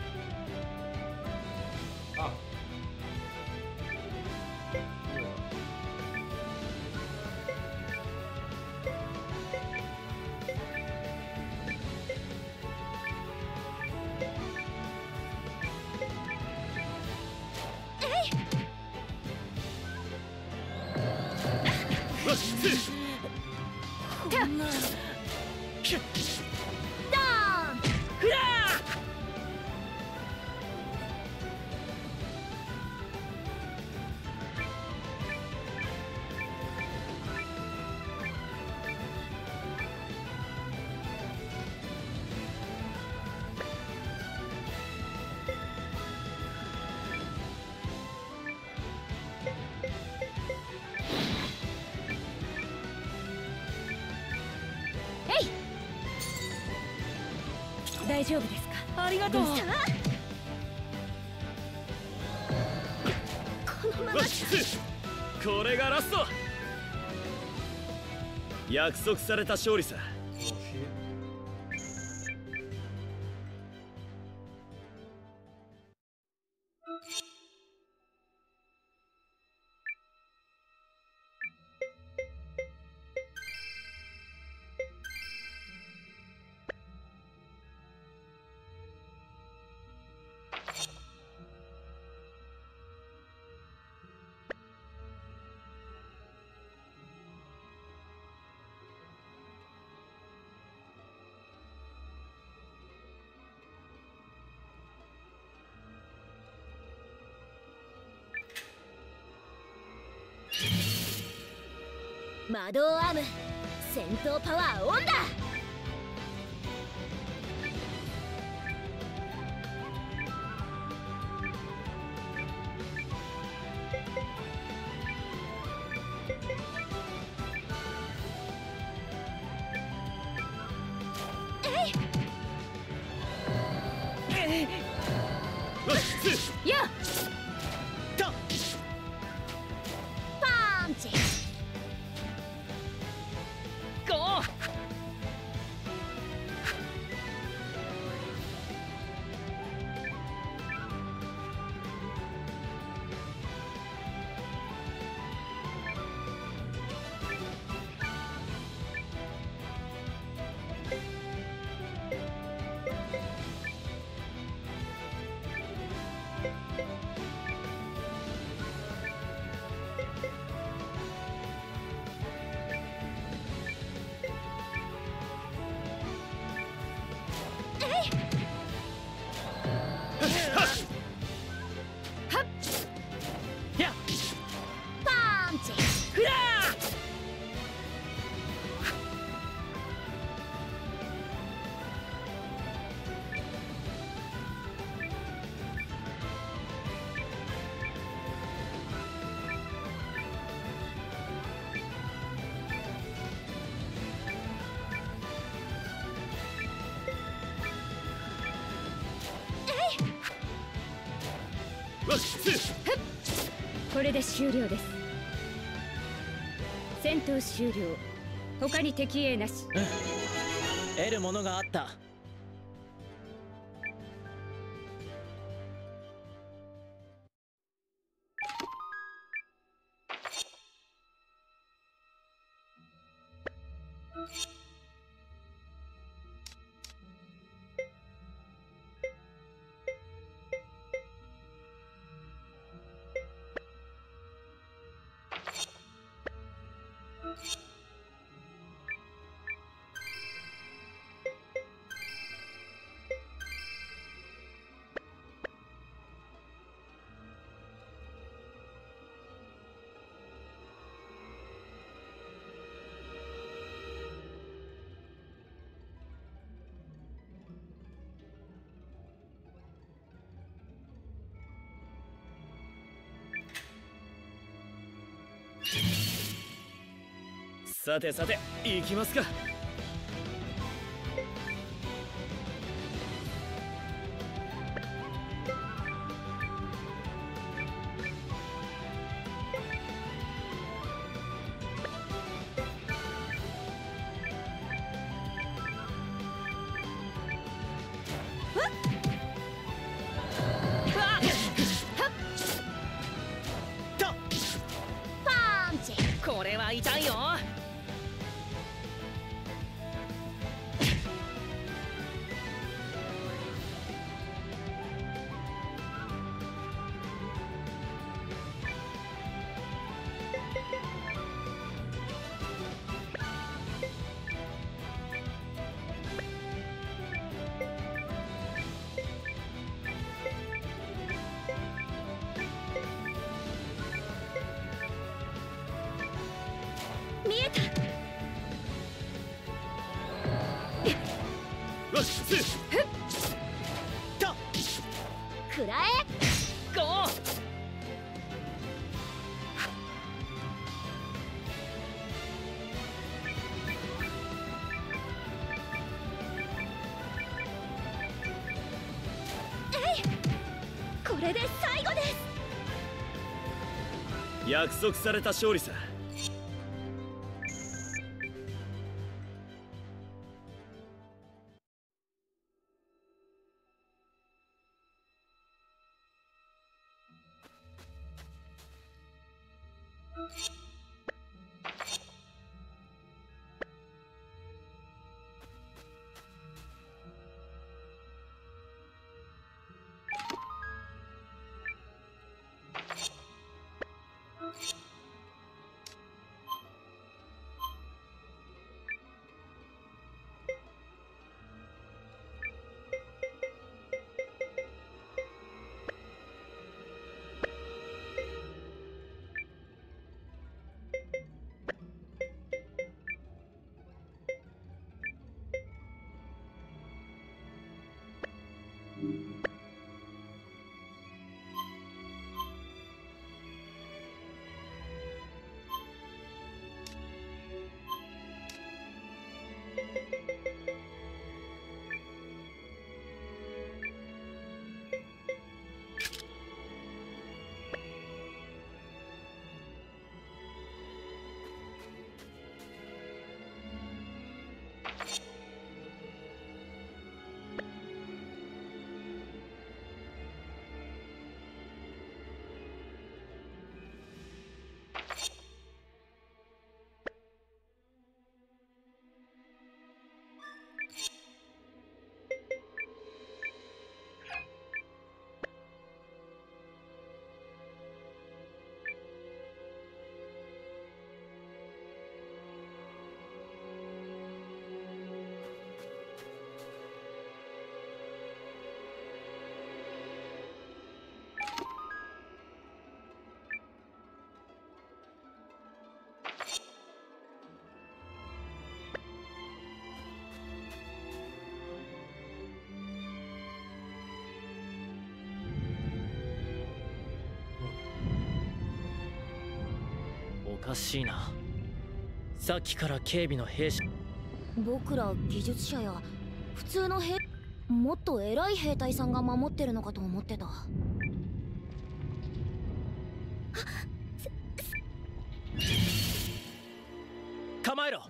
こんなドーンフラ大丈夫ですか？ ありがとう。 このままこれがラスト。約束された勝利さ。 魔導アーム戦闘パワーオンだ。 やっパンチゴー。 パンチフラこれで終了です。戦闘終了。他に敵影なし。 得るものがあった。 さてさて行きますか。 パンチ。 これは痛いよ。 見えた。 よしくらえ。 ゴー。 これで最後です。 約束された勝利さ。 おかしいな。さっきから警備の兵士。 僕ら技術者や普通の兵、もっと偉い兵隊さんが守ってるのかと思ってた。 構えろ。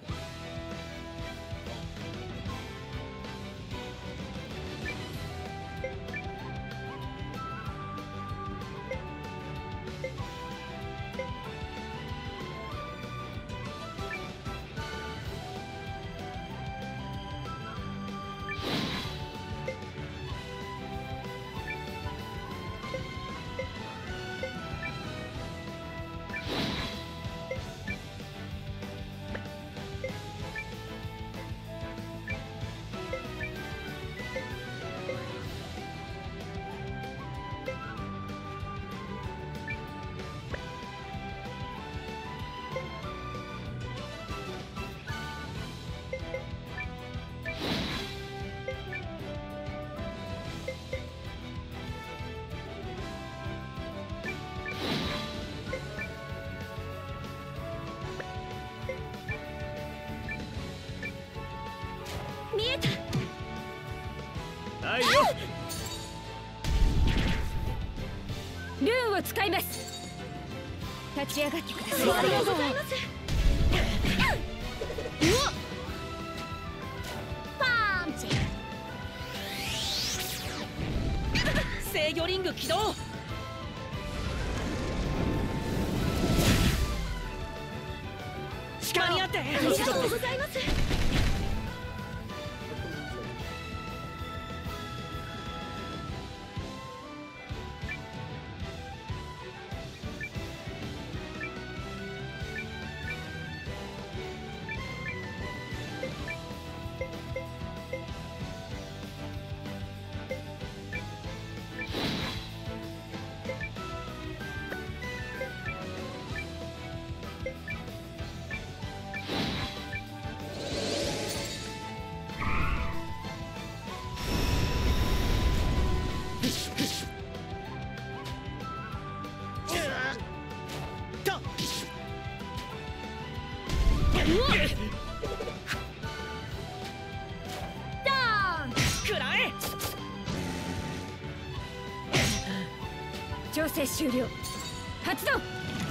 見えた。 はいよ。 ルーンを使います。立ち上がってください。 ありがとうございます。パンチ。 制御リング起動。間に合って。 ありがとうございます。 調整終了。発動。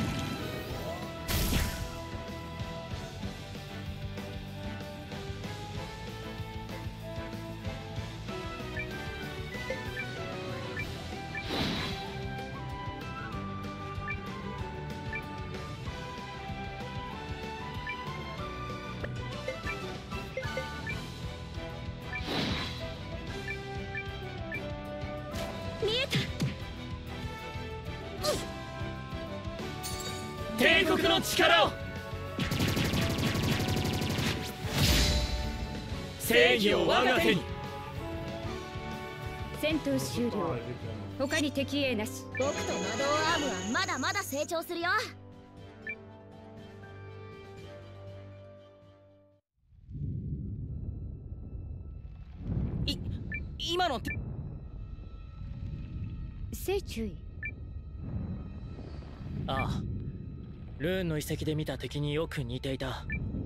見えた。 帝国の力を。正義を我が手に。 戦闘終了。他に敵影なし。 僕と魔導アームはまだまだ成長するよ。 今のって聖注意。 ああ、ルーンの遺跡で見た敵によく似ていた。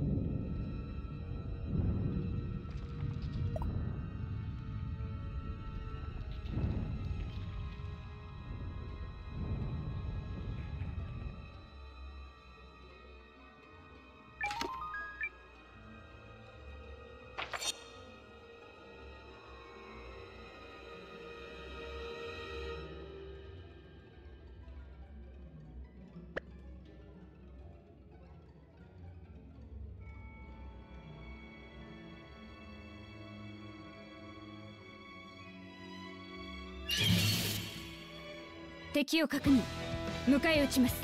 敵を確認。迎え撃ちます。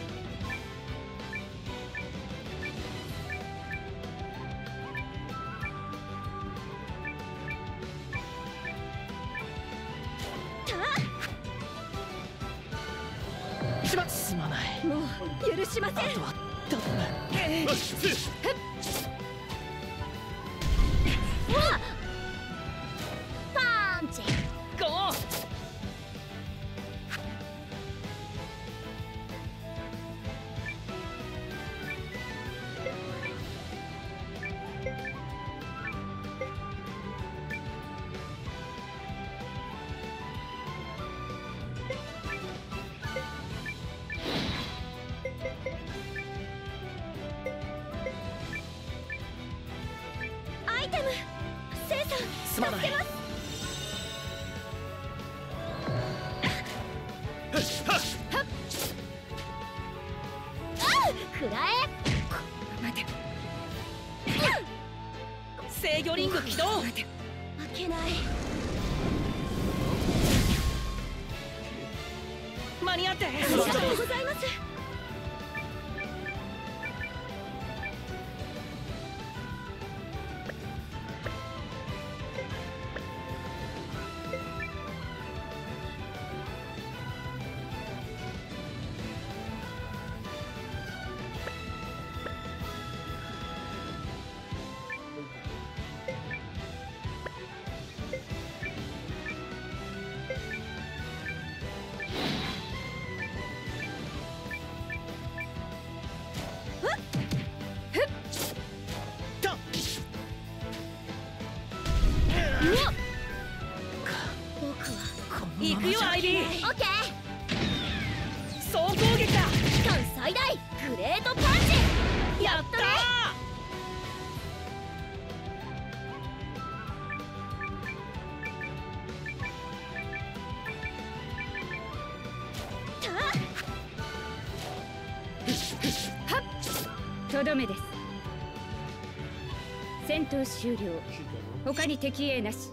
すまない。 もう許しません。 あとは頼む。 パンチ。 ゴー。 アイテム。セイさん。 すまない。 くら制御リング起動。 負けない。 間に合って。 ありがとうございます。 僕は行くよアイビー。 オッケー。 総攻撃だ。 期間最大グレートパンチ。 やったー。 とどめです。戦闘終了。他に敵影なし。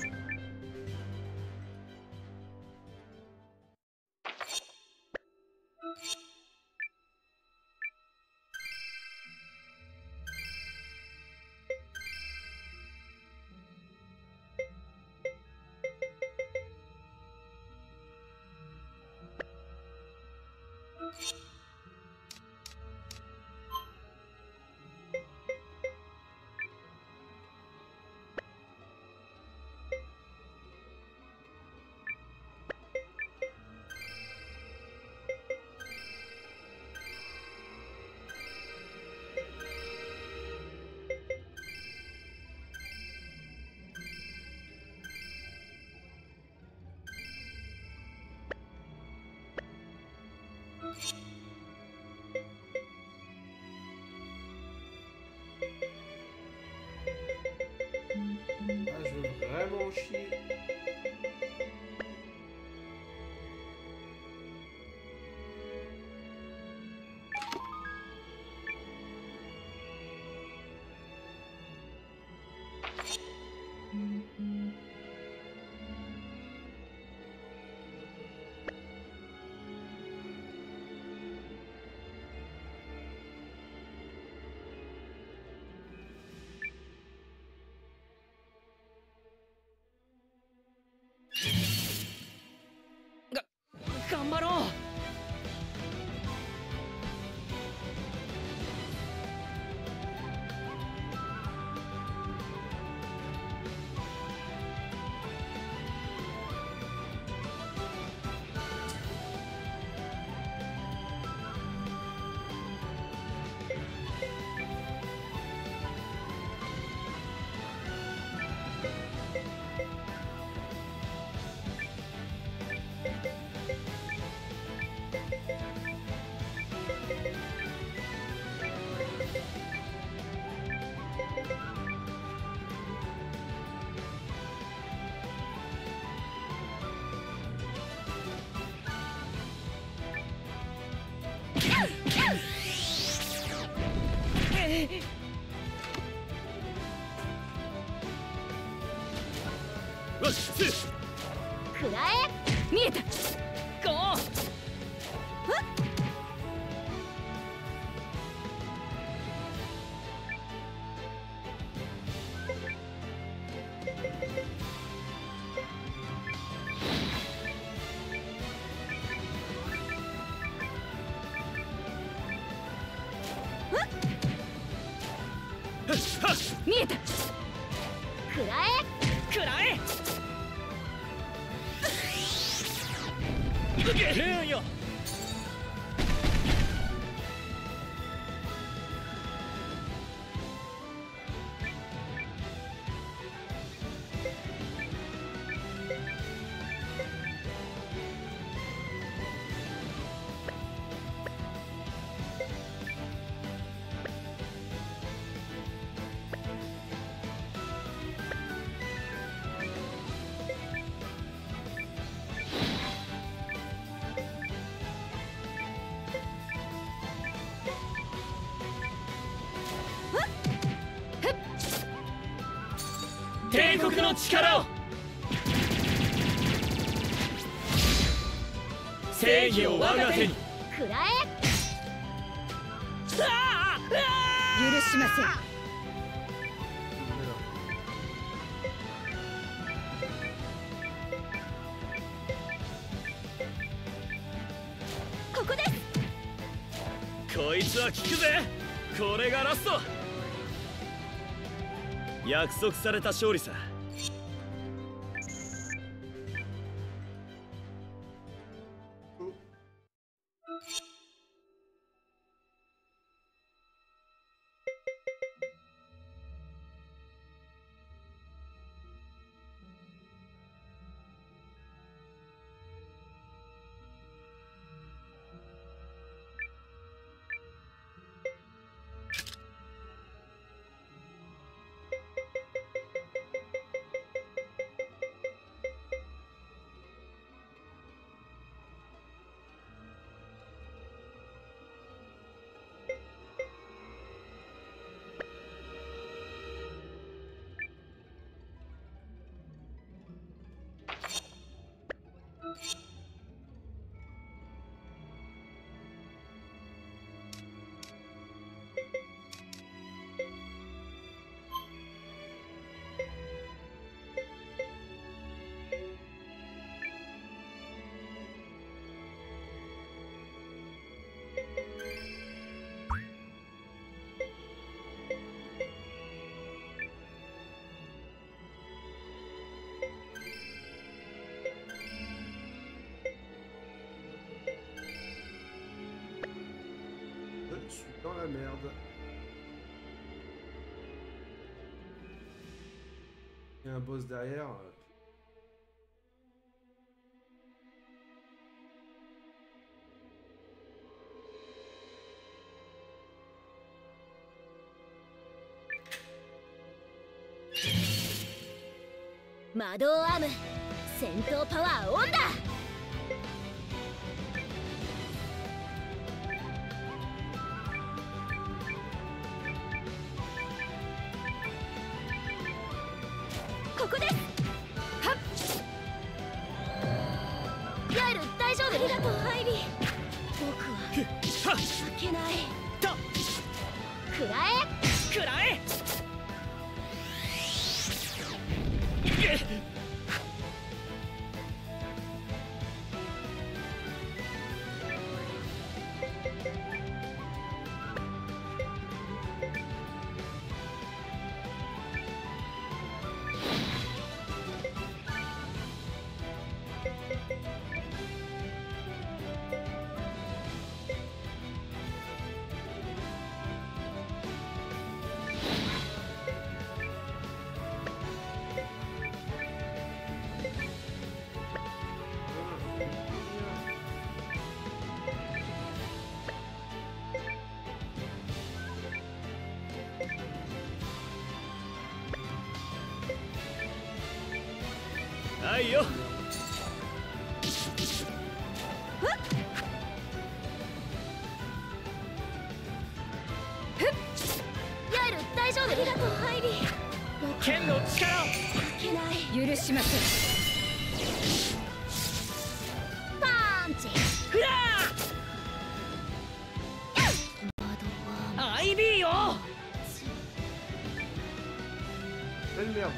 Ah, je veux vraiment chier. 頑張ろう。 くらえ。 見えた。ゴー。見えた。 くらえ。 くらえ。 レーンよ。帝国の力を。正義を我が手に。 くらえ。 許しません。 ここです。 こいつは効くぜ。これがラスト。約束された勝利さ。 merde. Il y a un boss derrière. 魔導アーム戦闘パワーオンだ。ここです。はっ。ヤエル大丈夫。ありがとうハイリー。僕は負けない。と食らえ食らえ。 はいよ。 ヤエル大丈夫。ありがとうハイリー。 剣の力を負けない。 許しません。 パンチ。 フラー。アイビーよ。 Belle merde.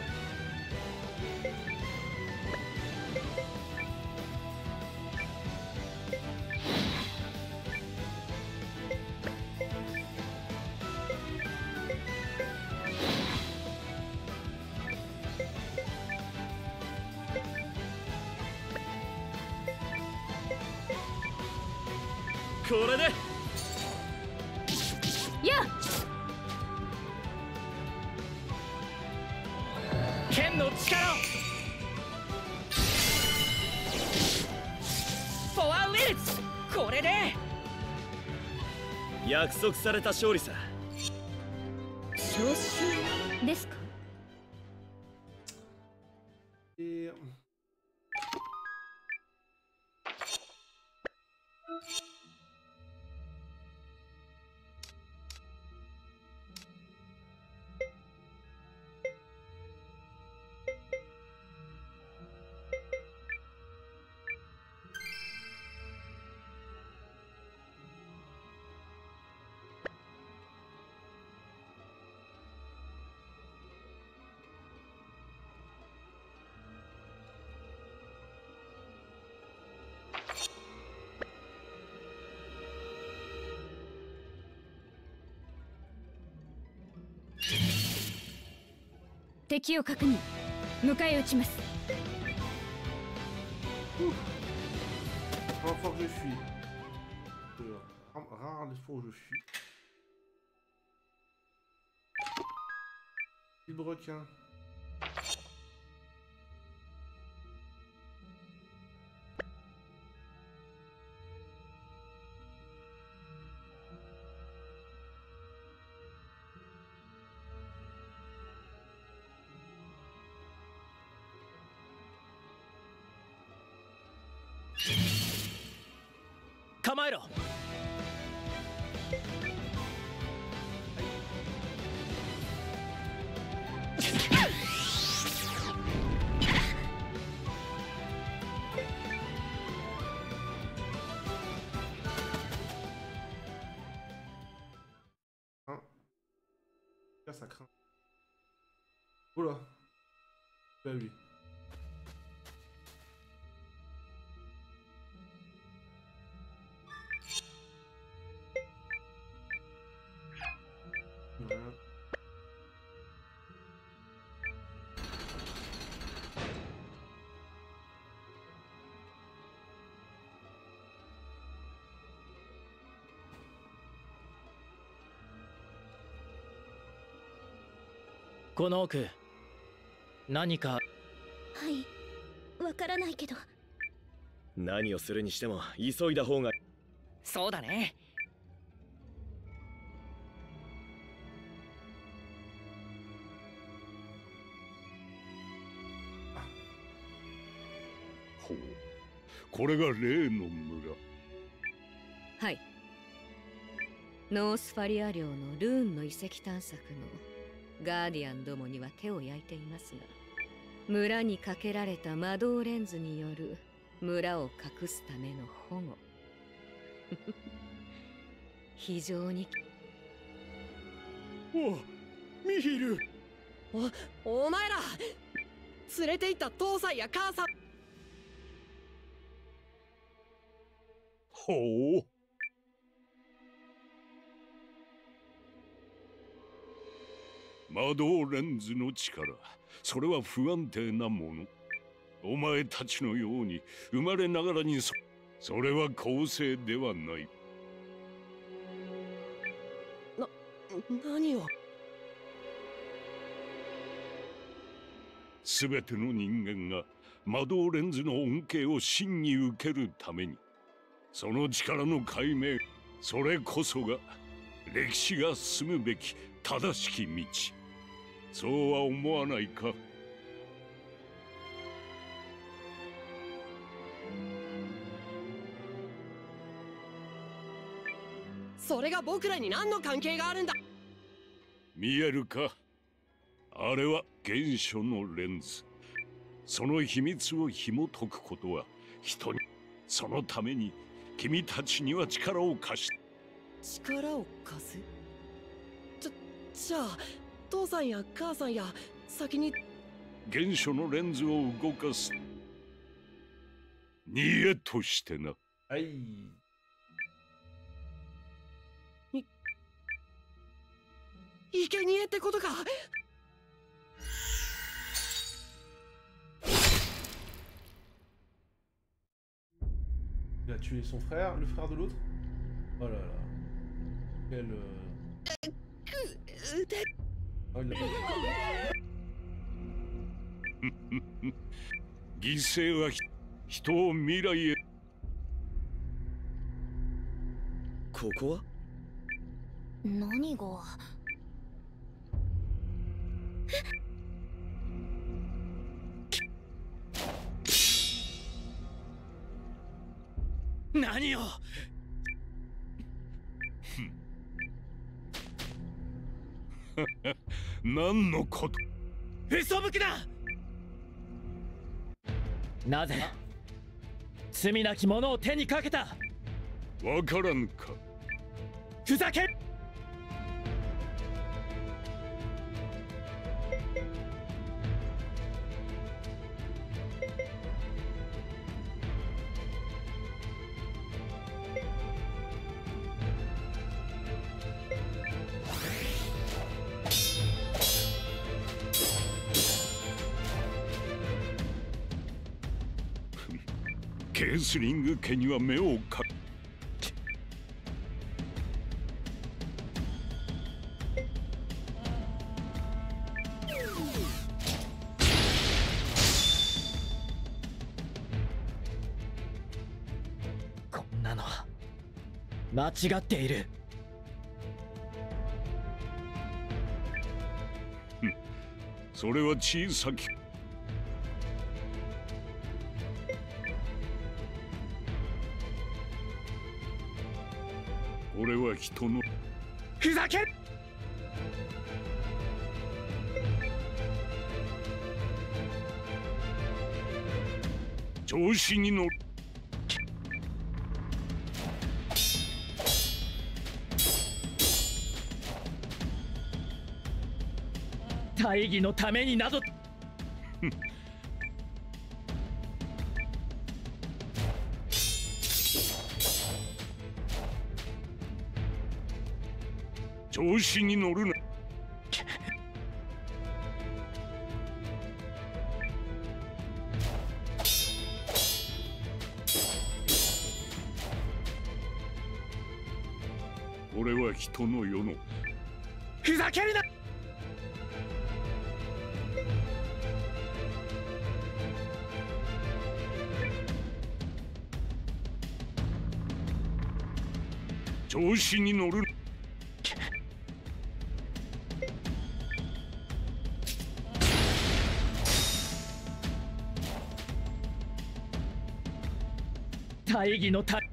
これでや剣の力を。フォアウェルツ。これで約束された勝利さ。 招集ですか。 Et... 敵を確認。迎え撃ちます。 Rare fois que je fuis. Rare les fois où je fuis. Libre requin. 構えろ。 Là, ça craint. Oula. Bah oui. Voilà. この奥何か。 はい、わからないけど。 何をするにしても急いだ方が。 そうだね。 ほう、これが例の村。 はい。ノースファリア領のルーンの遺跡探索のガーディアンどもには手を焼いていますが、村にかけられた魔導レンズによる村を隠すための保護。非常に。 お、ミヒル。お前ら連れて行った父さんや母さん。 ほう。魔導レンズの力、それは不安定なもの。お前たちのように生まれながらにそれは公正ではない。 何を。 すべての人間が魔導レンズの恩恵を真に受けるために、その力の解明、それこそが歴史が進むべき正しき道。そうは思わないか。 それが僕らに何の関係があるんだ。 見えるか。あれは原初のレンズ。その秘密を紐解くことは人に、そのために君たちには力を貸し。 力を貸す。じゃあ父さんや母さんや先に原初のレンズを動かす煮えとしてな。 はい。 生贄ってことか。 Il a tué son frère, le frère de l'autre. Oh là là. Quel... Oh, il l'a... 犠牲は人を未来へ。 ここは何が。 何を。 何のこと。 嘘吹きだ。なぜ罪なき者を手にかけた。 わからんか。 ふざけ。 ケースリング家には目をかこんなのは間違っている。 それは小さき。これは人の。 ふざける。 調子に乗る。 大義のためになど。 調子に乗るな。これは人の世の。 ふざけるな。 調子に乗る。 大義の大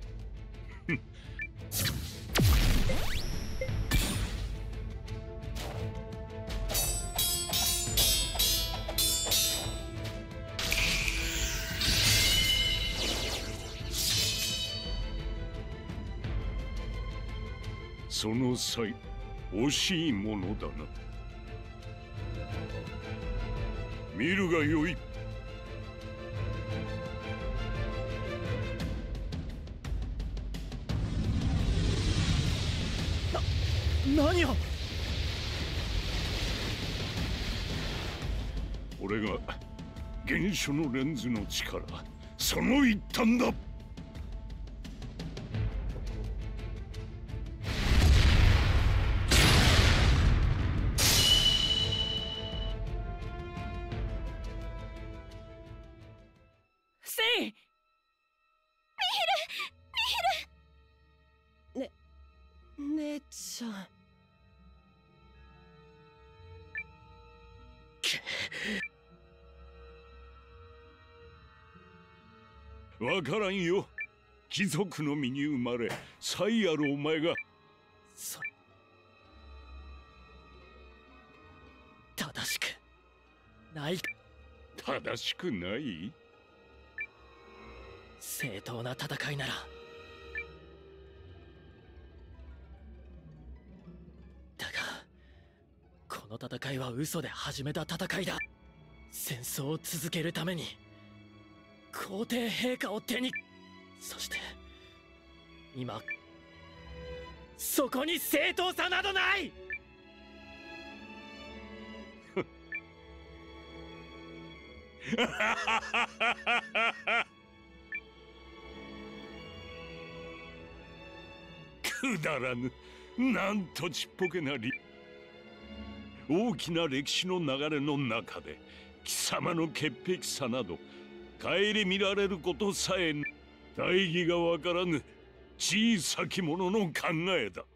その際、惜しいものだな。見るがよい。 何を。 俺が原初のレンズの力、その一端だ。 姉ちゃん。 わからんよ。貴族の身に生まれ、才あるお前が。 正しくない。 正しくない？ 正当な戦いなら。だがこの戦いは嘘で始めた戦いだ。戦争を続けるために皇帝陛下を手に。そして今そこに正当さなどない。 くだらぬ。なんとちっぽけな大きな歴史の流れの中で貴様の潔癖さなど顧みられることさえ大義がわからぬ小さき者の考えだ。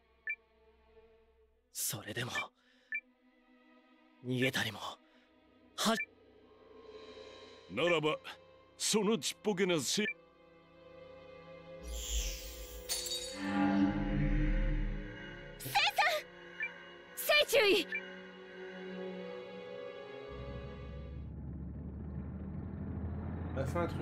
それでも逃げたりもならばそのちっぽけなせ注意。 Elle a fait un truc.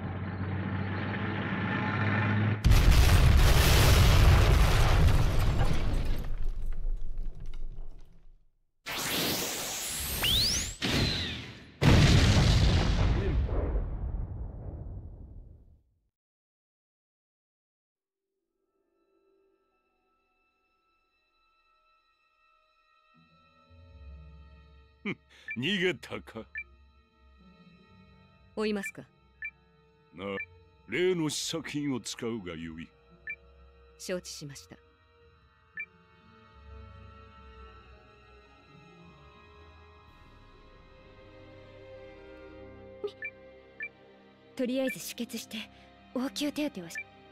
Bim. 逃げたか。 追いますか。 なあ、例の試作品を使うがよい。 承知しました。 とりあえず止血して応急手当てはし。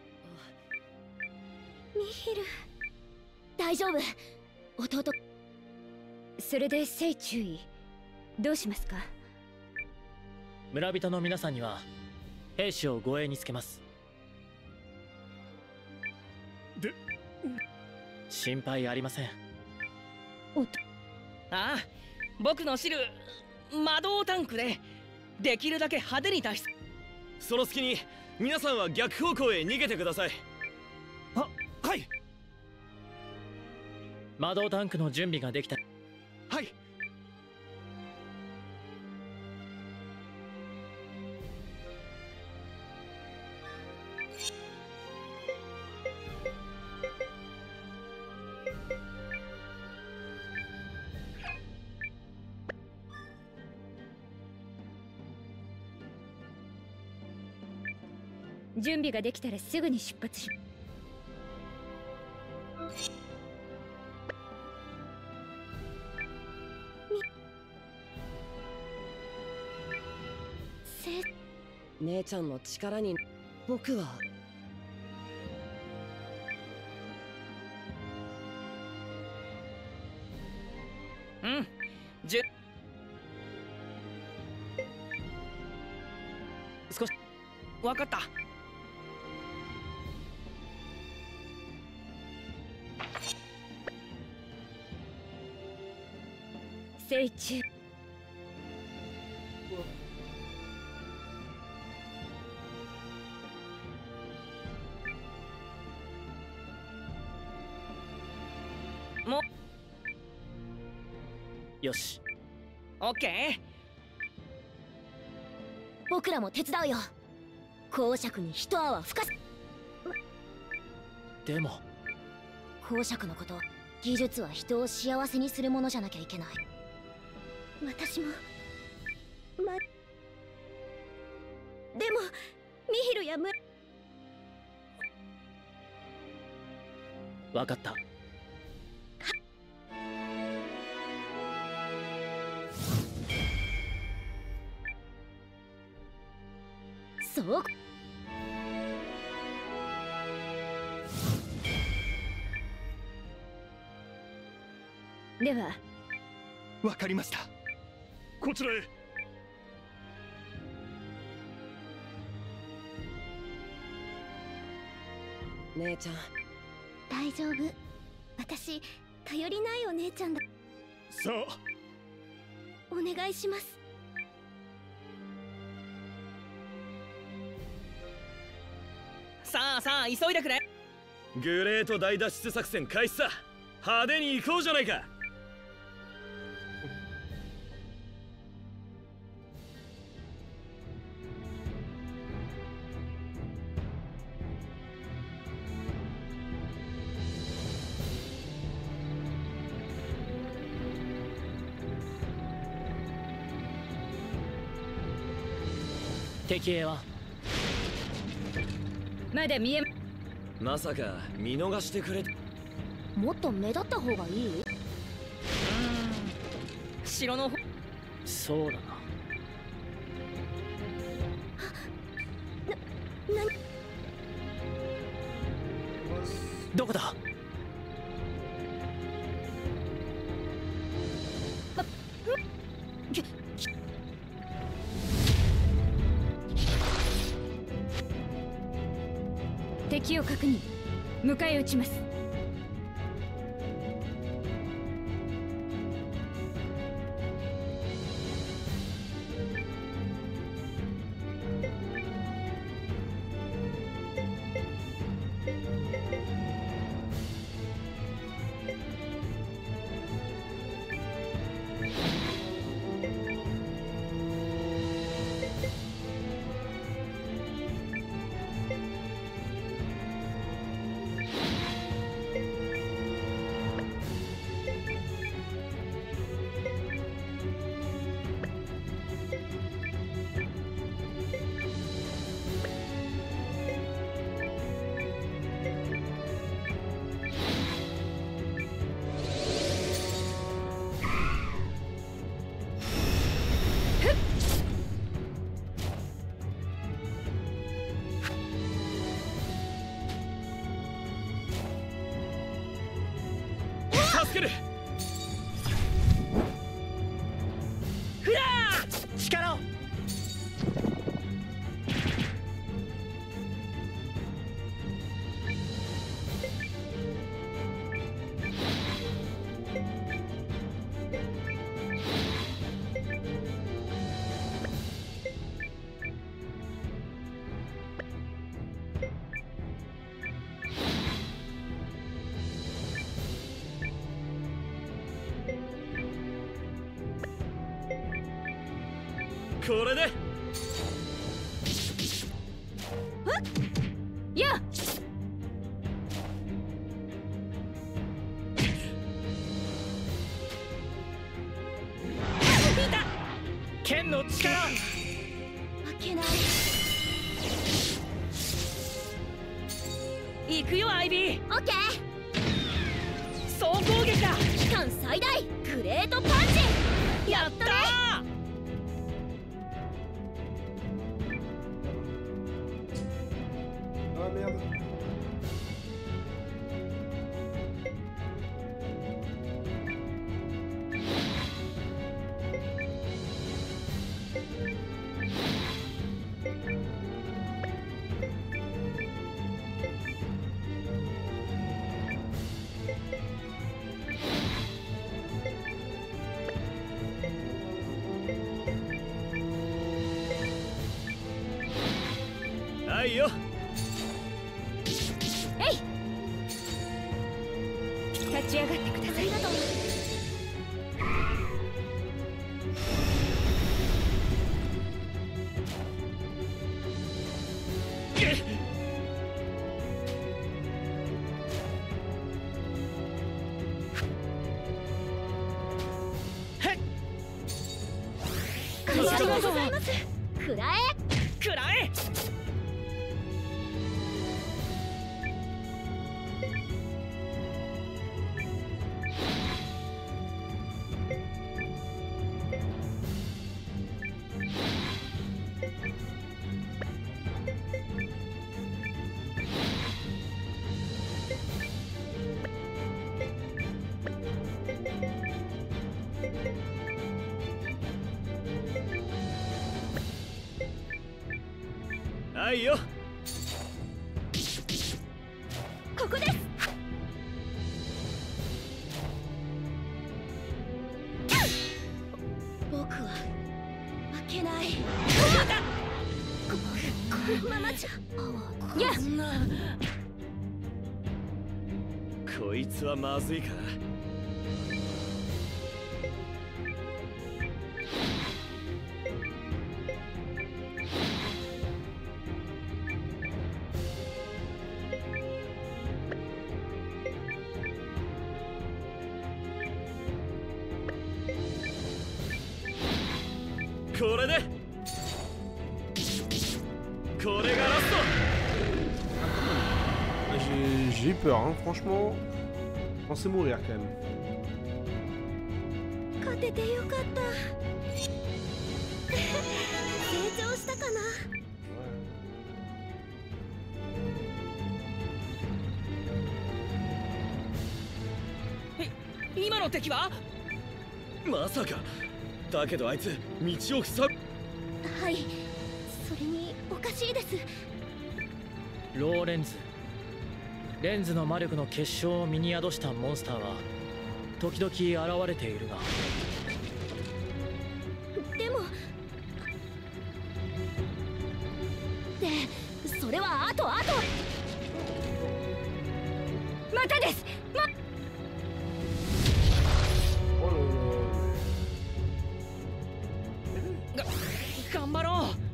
ミヒル、大丈夫。弟。 それで聖注意。どうしますか。 村人の皆さんには兵士を護衛につけます。 で、 心配ありません。 ああ、僕の知る魔導タンクでできるだけ派手に脱出。 その隙に皆さんは逆方向へ逃げてください。 はい。 魔導タンクの準備ができた。 はい。 準備ができたらすぐに出発し。 姉ちゃんの力に僕は少し分かった。 聖中。 もよし。 オッケー。 僕らも手伝うよ。公爵に一泡吹かす。 でも公爵のこと、技術は人を幸せにするものじゃなきゃいけない。私もでもミヒルや分かった。 そう。 ではわかりました。 こちらへ。 姉ちゃん、 大丈夫。私頼りないお姉ちゃんだ。 さあお願いします。 さあさあ急いでくれ。 グレート大脱出作戦開始さ。派手に行こうじゃないか。 敵兵はまだ見えまさか見逃してくれ。 もっと目立った方がいい？ 城の方。 そうだな。どこだ？ 敵を確認。迎え撃ちます。 助ける。 フラー力を。 これでやっ剣の力。 負けない。 行くよアイビー。 オッケー。 総攻撃だ。 期間最大グレートパンチ。 やったー。 Ah merde. はいよ。 えい、立ち上がってください。ありがとう。 ありがとうございます。くらえくらえ。 はいよ。 ここです。僕は負けない。このままじゃ。 やっ、 こいつはまずいか。これでこれがラスト。 J'ai eu peur, hein. Franchement. Je pensais mourir quand même. 勝ててよかった。成長したかな。 今の敵は？ まさか。だけどあいつ道を塞ぐ。 はい、それにおかしいです。 ローレンズ。レンズの魔力の結晶を身に宿したモンスターは時々現れているが、 でもそれはあとまたです。 頑張ろう。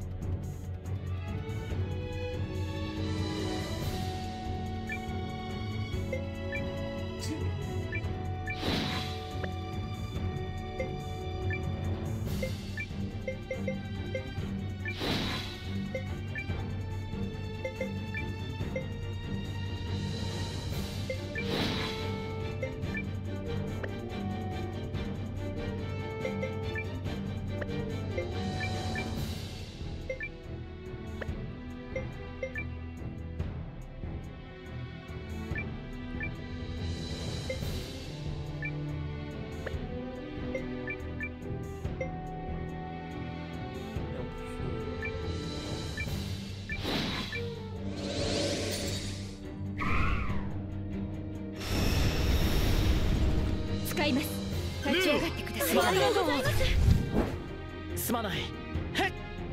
使います。立ち上がってください。 ありがとうございます。 すまない。へっ、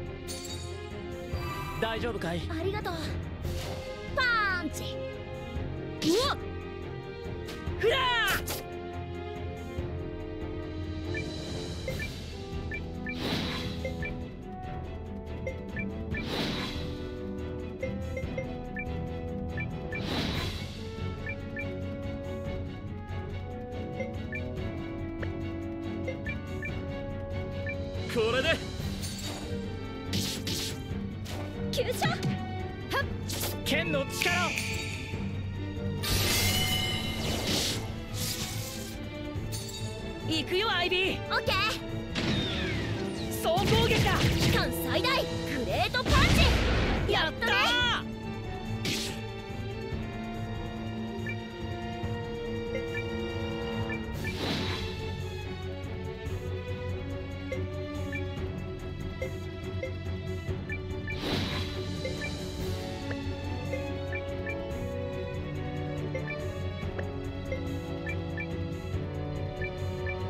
大丈夫かい？ ありがとう。パンチ。 うわっ、フラー。 これで急所。はっ、 剣の力を。 行くよアイビー。 オッケー。総攻撃だ。 期間最大グレートパンチ。 やったー。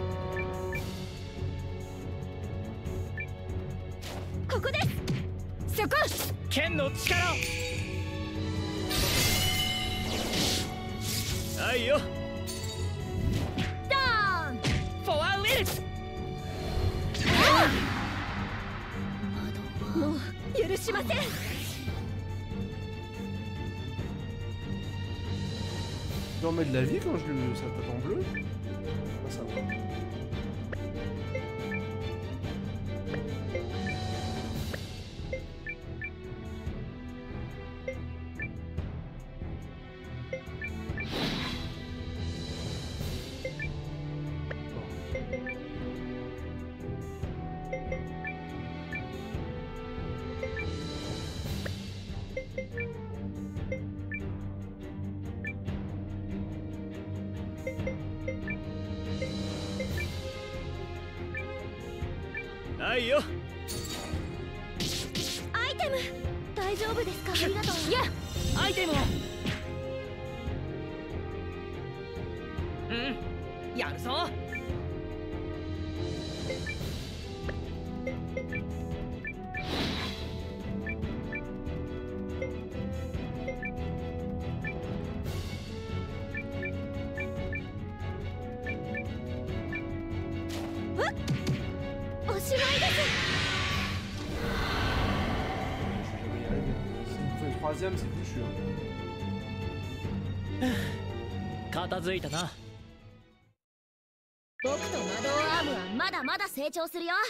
ここです。 そこ剣の力を。 はいよ。 ドーン。 フォアウェル。 もう許しません。 Je remets de la vie quand je le ça tape en bleu. Ah, ça va. はいよ。 アイテム大丈夫ですか？ありがとう。 いや、アイテムを。うん、やるぞ。 おしまいです。 Troisième, c'est foutu. 片付いたな。 僕と魔導アームはまだまだ成長するよ。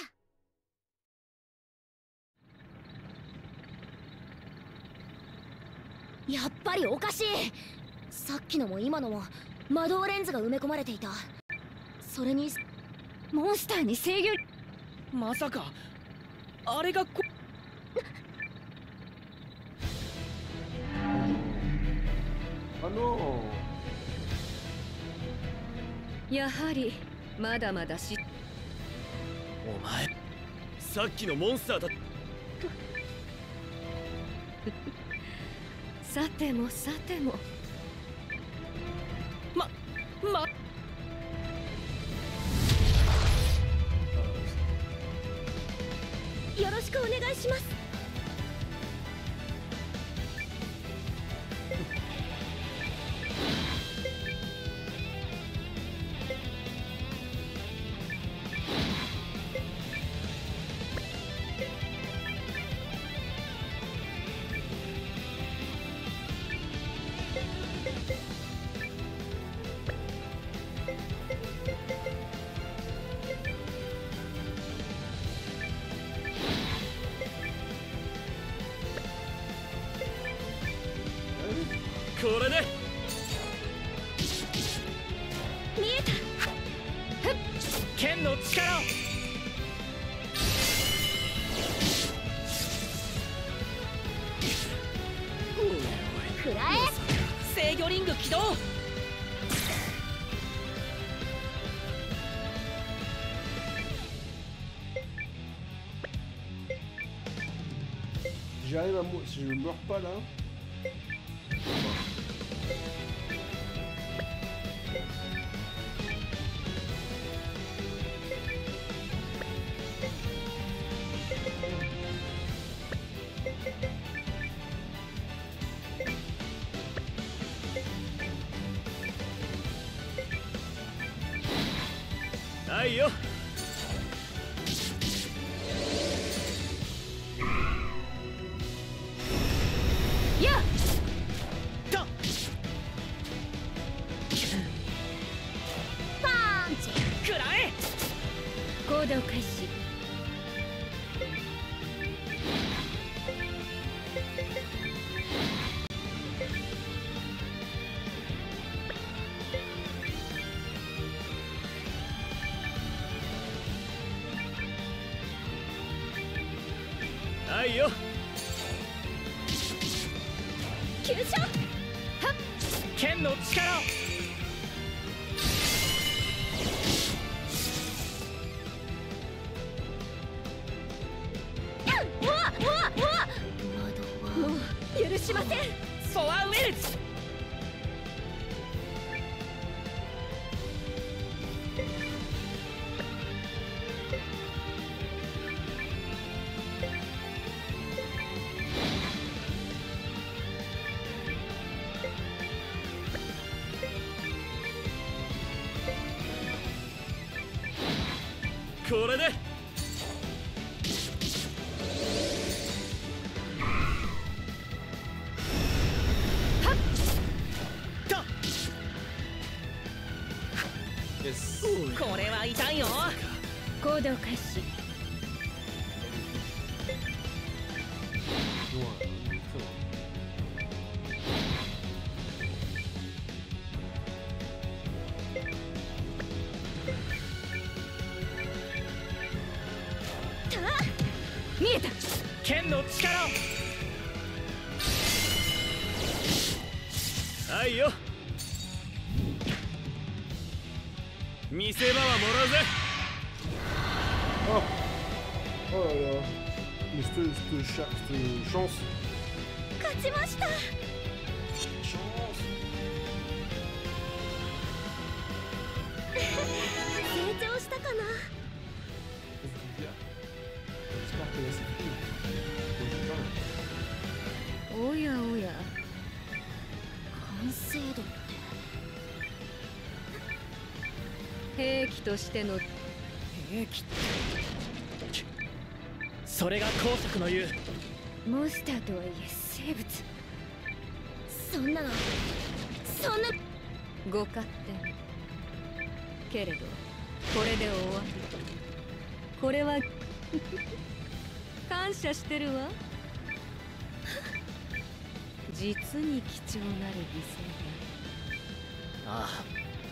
やっぱりおかしい。さっきのも今のも魔導レンズが埋め込まれていた。それにモンスターに制御。 まさかあれがあのやはりまだまだし。 お前さっきのモンスターだ。 さてもさても。 よろしくお願いします。 これで見えた。 剣の力を。 くらえ。制御リング起動。 j'arrive à mourir, si je ne meurs pas là. はいよ。 やっパンチ。 くらえ。 行動開始。 はいよ。 急所。はっ。 剣の力を。 うわうわうわ。もう許しません。 フォアウェルズ。 これでこれは痛いよ。 行動開始。見えた。 剣の力を。 はいよ。見せ場はもらうぜ。 Oh là là. Mais cette chance. 勝ちました。成長したかな。 おやおや。 完成度って兵器としての兵器。 それが公爵の言うモンスターとはいえ生物。 そんなご勝手けれどこれで終わり。これは感謝してるわ。実に貴重なる犠牲だ。 ああ、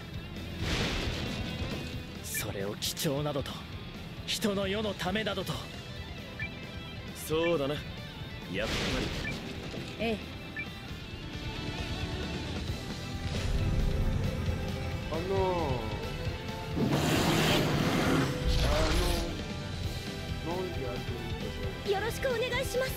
それを貴重などと人の世のためなどと。 そうだな、やっぱり。 ええ。 Oh non. Non, il y a よろしくお願いします。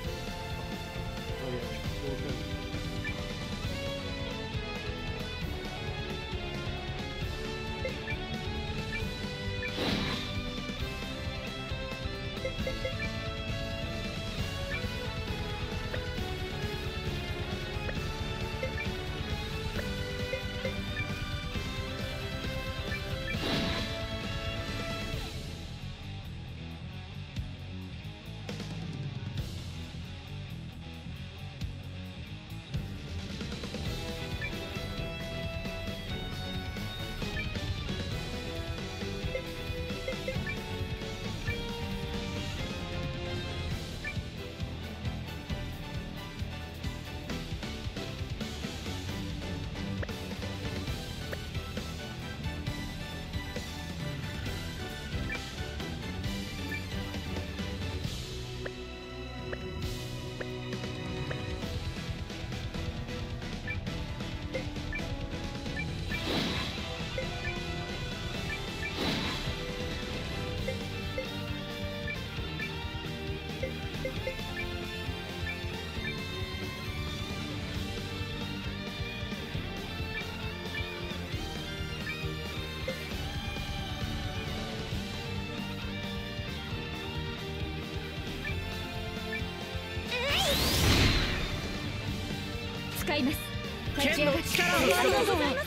使います。 剣の力を。 ありがとうございます。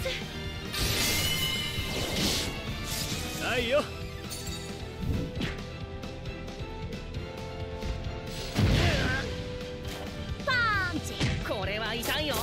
はいよ。 パンチ。 これは痛いよ。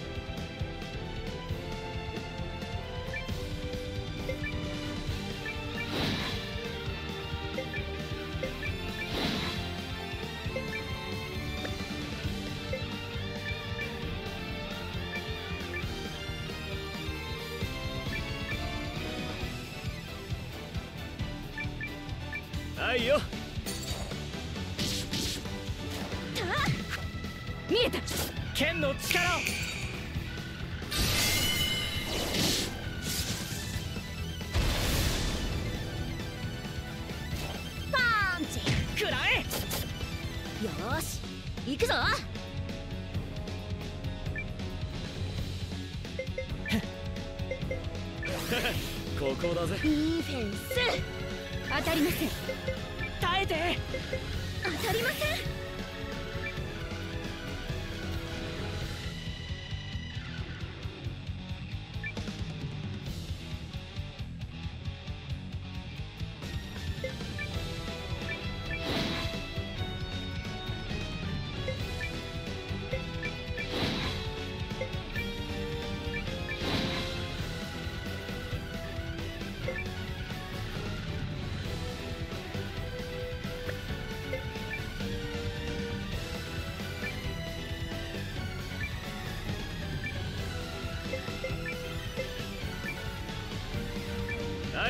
はいよ。 見えた。 剣の力を。 パンチ。 食らえ。 よーし、行くぞ。 ここだぜ。 ディフェンス。 当たりません。 耐えて。 当たりません。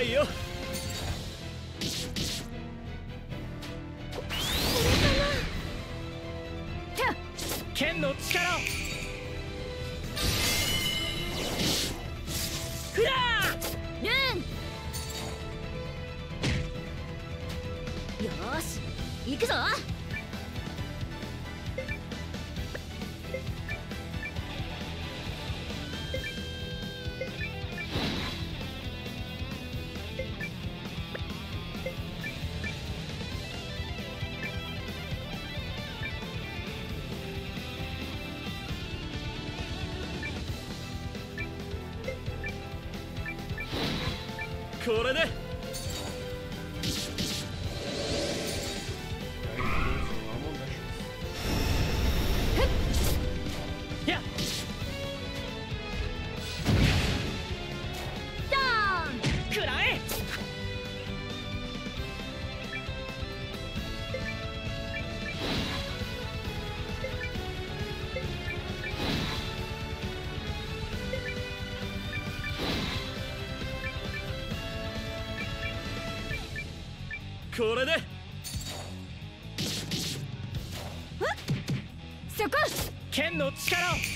はいよ。 剣の力をフラールーン。よーし行くぞ。 これでやっドーン。 食らえ。 これでそこ。 剣の力を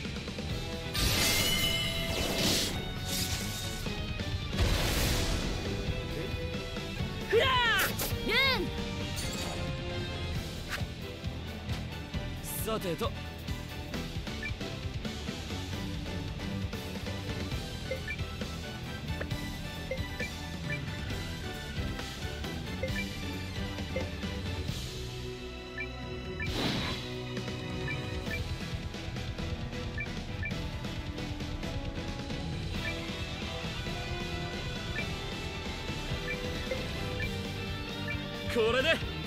フラールーン。 さてと。これで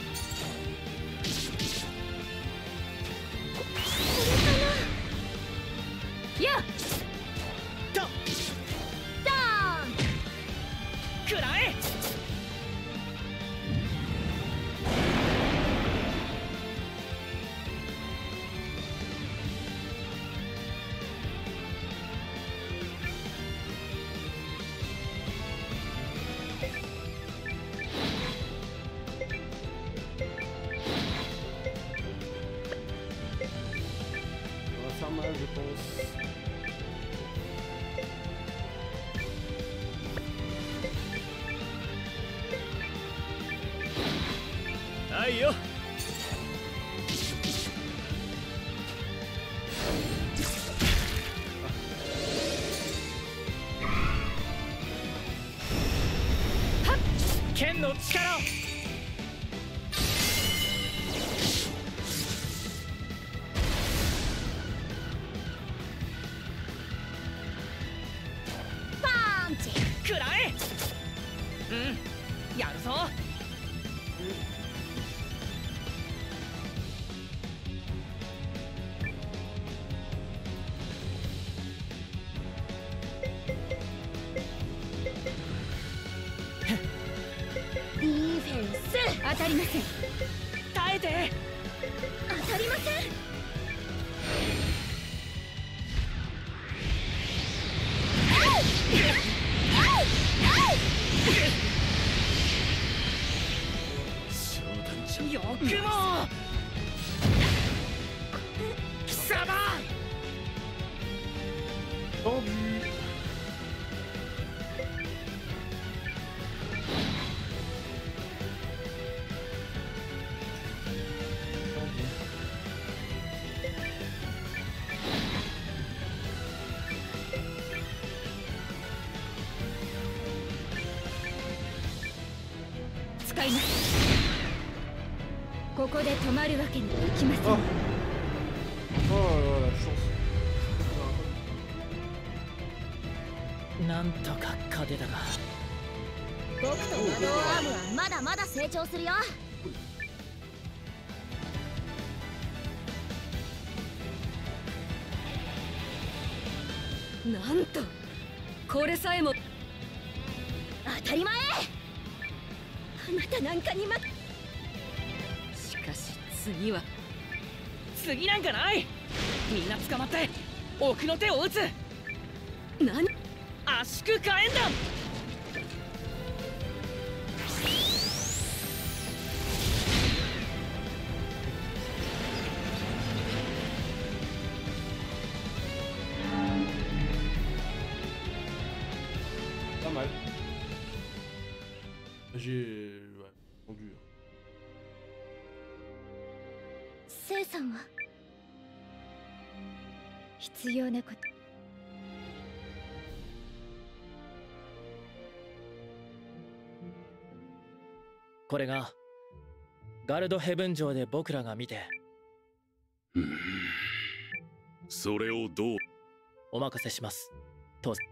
やっとドーン。 食らえ。 Ça va faire mal, je pense. はいよ。 剣の力をパンチ。 食らえ。うんやるぞ。 ディフェンス。当たりません。 耐えて。 当たりません。 よくも貴様。 使います。ここで止まるわけにはいきません。 Oh là là, la chance. なんとか勝てたが。 僕と魔導アームはまだまだ成長するよ。 なんとこれさえも当たり前。あなたなんかにしかし次は次なんかない。みんな捕まって奥の手を打つ。 何圧縮火炎弾。 j'ai... Ouais, entendu. 聖さんは必要なこと。 これがガルドヘブン城で僕らが見て、 それをどうお任せします。当然。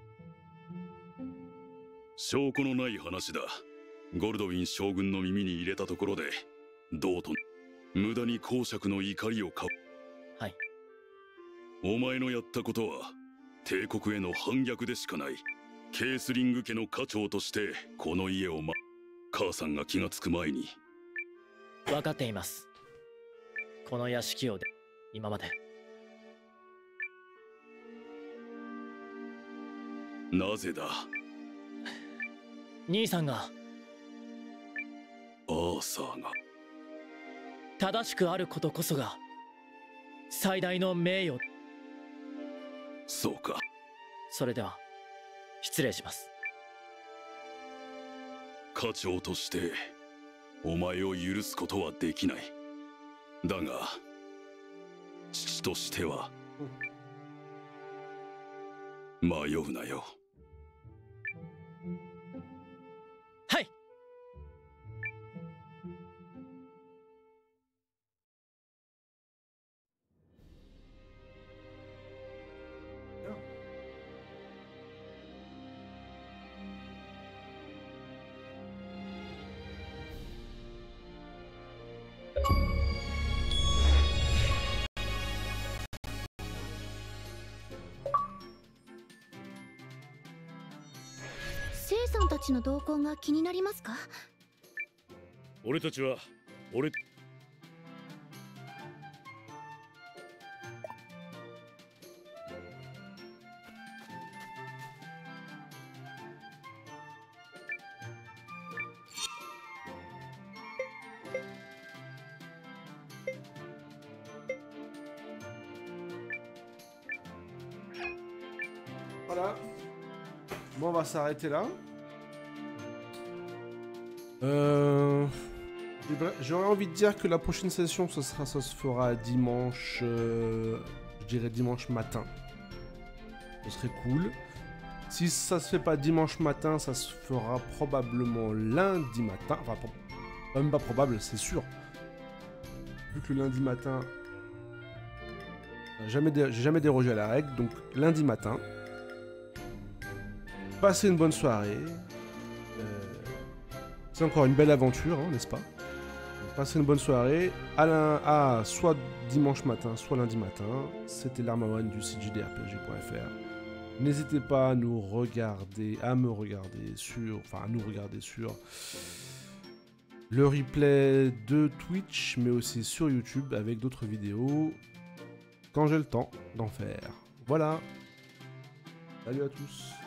証拠のない話だ。ゴルドウィン将軍の耳に入れたところでどうと無駄に公爵の怒りを買う。 はい。 お前のやったことは帝国への反逆でしかない。ケースリング家の家長としてこの家を母さんが気がつく前に。 分かっています。この屋敷を今まで。 なぜだ。 兄さんがアーサーが正しくあることこそが最大の名誉。 そうか。 それでは失礼します。 家長としてお前を許すことはできない。だが父としては迷うなよ。 はい。 聖さんたちの動向が気になりますか？ 俺たちは Voilà. Bon, on va s'arrêter là. J'aurais envie de dire que la prochaine session, ça se fera dimanche, je dirais dimanche matin. Ce serait cool. Si ça se fait pas dimanche matin, ça se fera probablement lundi matin. Enfin, même pas probable, c'est sûr. Vu que le lundi matin, j'ai jamais dérogé à la règle, donc lundi matin. Passez une bonne soirée. C'est encore une belle aventure, hein, n'est-ce pas? Passez une bonne soirée. Soit dimanche matin, soit lundi matin. C'était l'Armawan du CJDRPG.fr. N'hésitez pas à nous regarder, à nous regarder sur le replay de Twitch, mais aussi sur YouTube avec d'autres vidéos quand j'ai le temps d'en faire. Voilà. Salut à tous.